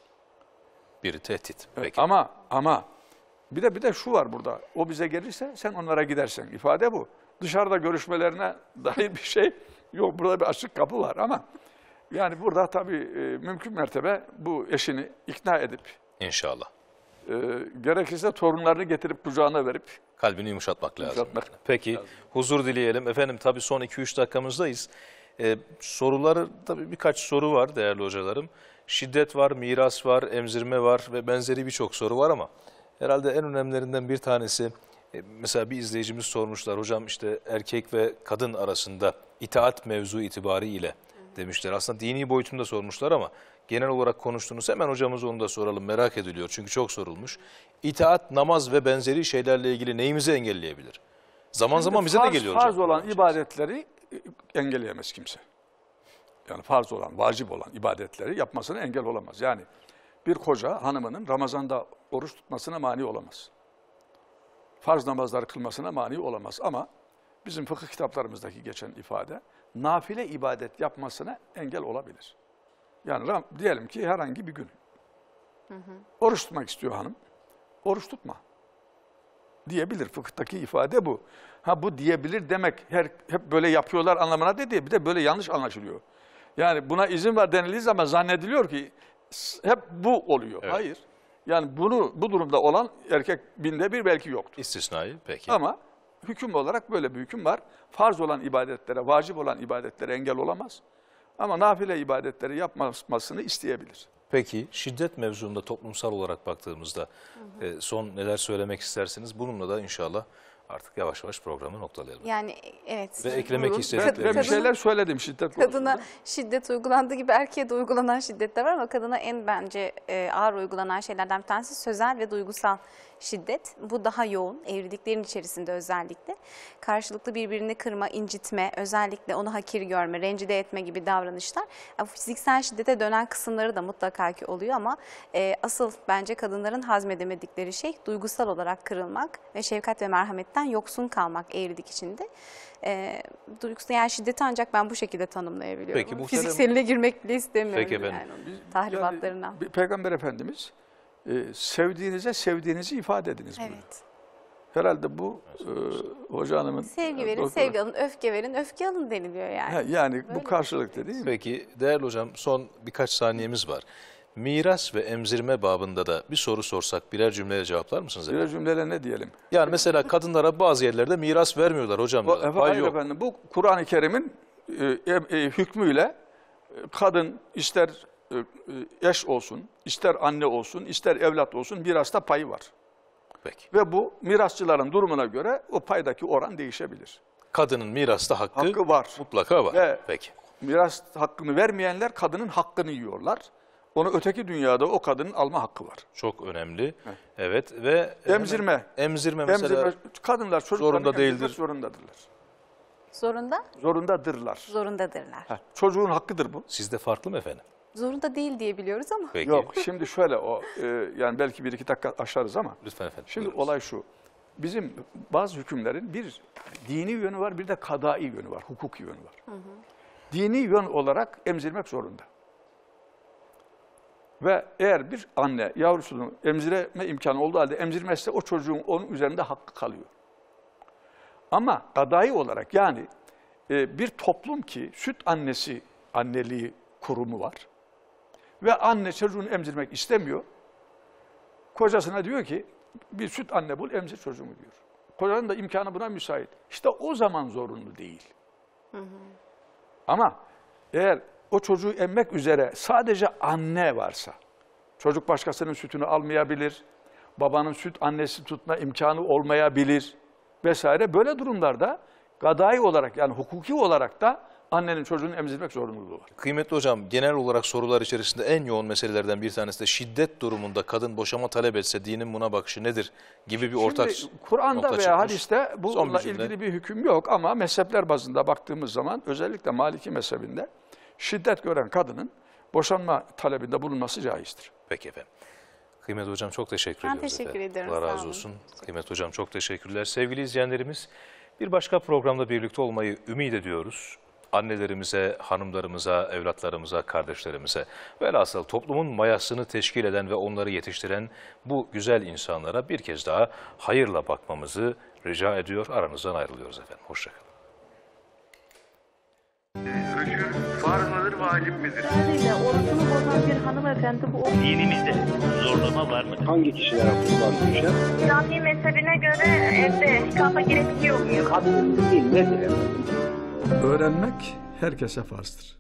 Biri tehdit. Evet, Peki. ama ama bir de bir de şu var burada. O bize gelirse sen onlara gidersen. İfade bu. Dışarıda görüşmelerine dair bir şey yok. Burada bir açık kapı var ama yani burada tabii e, mümkün mertebe bu eşini ikna edip İnşallah. e, gerekirse torunlarını getirip kucağına verip Kalbini yumuşatmak lazım. Yumuşatmak Peki huzur dileyelim. Efendim tabii son iki üç dakikamızdayız. Ee, soruları tabii birkaç soru var değerli hocalarım. Şiddet var, miras var, emzirme var ve benzeri birçok soru var ama herhalde en önemlilerinden bir tanesi e, mesela bir izleyicimiz sormuşlar. Hocam işte erkek ve kadın arasında itaat mevzu itibariyle demişler. Aslında dini boyutunda sormuşlar ama genel olarak konuştuğunuz hemen hocamız onu da soralım merak ediliyor. Çünkü çok sorulmuş. İtaat, namaz ve benzeri şeylerle ilgili neyimizi engelleyebilir? Zaman zaman bize de farz, geliyor farz hocam. olan ibadetleri engelleyemez kimse. Yani farz olan, vacip olan ibadetleri yapmasına engel olamaz. Yani bir koca hanımının Ramazan'da oruç tutmasına mani olamaz. Farz namazları kılmasına mani olamaz ama bizim fıkıh kitaplarımızdaki geçen ifade nafile ibadet yapmasına engel olabilir. Yani diyelim ki herhangi bir gün hı hı. oruç tutmak istiyor hanım, oruç tutma diyebilir. Fıkıhtaki ifade bu. Ha bu diyebilir demek her, hep böyle yapıyorlar anlamına da değil. Bir de böyle yanlış anlaşılıyor. Yani buna izin var denildiği zaman zannediliyor ki hep bu oluyor. Evet. Hayır. Yani bunu bu durumda olan erkek binde bir belki yoktur. İstisnai peki. Ama hüküm olarak böyle bir hüküm var. Farz olan ibadetlere, vacip olan ibadetlere engel olamaz. Ama nafile ibadetleri yapmasını isteyebilir. Peki şiddet mevzunda toplumsal olarak baktığımızda hı hı. E, son neler söylemek istersiniz? Bununla da inşallah Artık yavaş yavaş programı noktalayalım. Yani evet. Ve eklemek Bu- istedikleriniz. Ben bir Kadına- şeyler söyledim şiddet Kadına konusunda. şiddet uygulandığı gibi erkeğe de uygulanan şiddet de var ama kadına en bence e, ağır uygulanan şeylerden bir tanesi sözel ve duygusal şiddet. Bu daha yoğun, evliliklerin içerisinde özellikle. Karşılıklı birbirini kırma, incitme, özellikle onu hakir görme, rencide etme gibi davranışlar. Yani fiziksel şiddete dönen kısımları da mutlaka ki oluyor ama e, asıl bence kadınların hazmedemedikleri şey duygusal olarak kırılmak ve şefkat ve merhametten yoksun kalmak evlilik içinde. E, duygusal yani şiddeti ancak ben bu şekilde tanımlayabiliyorum. Peki, muhterem- Fizikseline girmek bile istemiyorum. Peki efendim. Yani onun tahribatlarına. Yani, Peygamber Efendimiz e, sevdiğinize sevdiğinizi ifade ediniz buyuruyor. Evet. Herhalde bu e, hoca hanımın... Sevgi verin, doktora- sevgi alın, öfke verin, öfke alın deniliyor yani. Ha, yani Böyle bu karşılıklı değil mi? Peki değerli hocam, son birkaç saniyemiz var. Miras ve emzirme babında da bir soru sorsak birer cümleyle cevaplar mısınız efendim? Birer cümleyle ne diyelim? Yani mesela kadınlara bazı yerlerde miras vermiyorlar hocam. O, diyorlar. efendim, Pay hayır yok. efendim, bu Kur'an-ı Kerim'in e, e, hükmüyle e, kadın ister e, e, eş olsun, ister anne olsun, ister evlat olsun mirasta payı var. Peki. Ve bu mirasçıların durumuna göre o paydaki oran değişebilir. Kadının mirasta hakkı, Hakkı var. mutlaka var. Ve Peki. miras hakkını vermeyenler kadının hakkını yiyorlar. Onu öteki dünyada o kadının alma hakkı var. Çok önemli. Evet ve Emzirme. hemen- emzirme mesela Emzirme, kadınlar çocuklarını zorunda emzirmek değildir. zorundadırlar. Zorunda? Zorundadırlar. Zorundadırlar. Heh, çocuğun hakkıdır bu. sizde farklı mı efendim? Zorunda değil diye biliyoruz ama. Peki. Yok, şimdi şöyle o e, yani belki bir iki dakika aşarız ama Lütfen efendim. şimdi buyurunuz. olay şu. Bizim bazı hükümlerin bir dini yönü var, bir de kadai yönü var, hukuki yönü var. Dini yön olarak emzirmek zorunda. Ve eğer bir anne yavrusunu emzirme imkanı olduğu halde emzirmezse o çocuğun onun üzerinde hakkı kalıyor. Ama kadai olarak yani e, bir toplum ki süt annesi anneliği kurumu var. Ve anne çocuğunu emzirmek istemiyor. Kocasına diyor ki bir süt anne bul emzir çocuğumu diyor. Kocanın da imkanı buna müsait. İşte o zaman zorunlu değil. Hı hı. Ama eğer o çocuğu emmek üzere sadece anne varsa, çocuk başkasının sütünü almayabilir, babanın süt annesi tutma imkanı olmayabilir vesaire. Böyle durumlarda kadai olarak yani hukuki olarak da annenin çocuğunu emzirmek zorunluluğu var. Kıymetli hocam, genel olarak sorular içerisinde en yoğun meselelerden bir tanesi de şiddet durumunda kadın boşama talep etse dinin buna bakışı nedir gibi bir ortak Şimdi Kur'an'da nokta veya çıkmış. hadiste Son bir bununla cümle. ilgili bir hüküm yok ama mezhepler bazında baktığımız zaman özellikle Maliki mezhebinde şiddet gören kadının boşanma talebinde bulunması caizdir. Peki efendim. Kıymetli hocam çok teşekkür Ben ediyoruz teşekkür efendim. ederim, Allah sağ razı olun. olsun. Kıymetli hocam çok teşekkürler. Sevgili izleyenlerimiz, bir başka programda birlikte olmayı ümit ediyoruz. Annelerimize, hanımlarımıza, evlatlarımıza, kardeşlerimize, velhasıl toplumun mayasını teşkil eden ve onları yetiştiren bu güzel insanlara bir kez daha hayırla bakmamızı rica ediyor. Aranızdan ayrılıyoruz efendim. Hoşçakalın. Rüşvet farz mıdır, vacip midir? Haliyle orucunu bozan bir hanımefendi bu Dinimizde zorlama var mıdır? Hangi kişilere kurban düşer? İslami mezhebine göre evde nikaha girebiliyor muyum? Kadın değil nedir efendim? Öğrenmek herkese farzdır.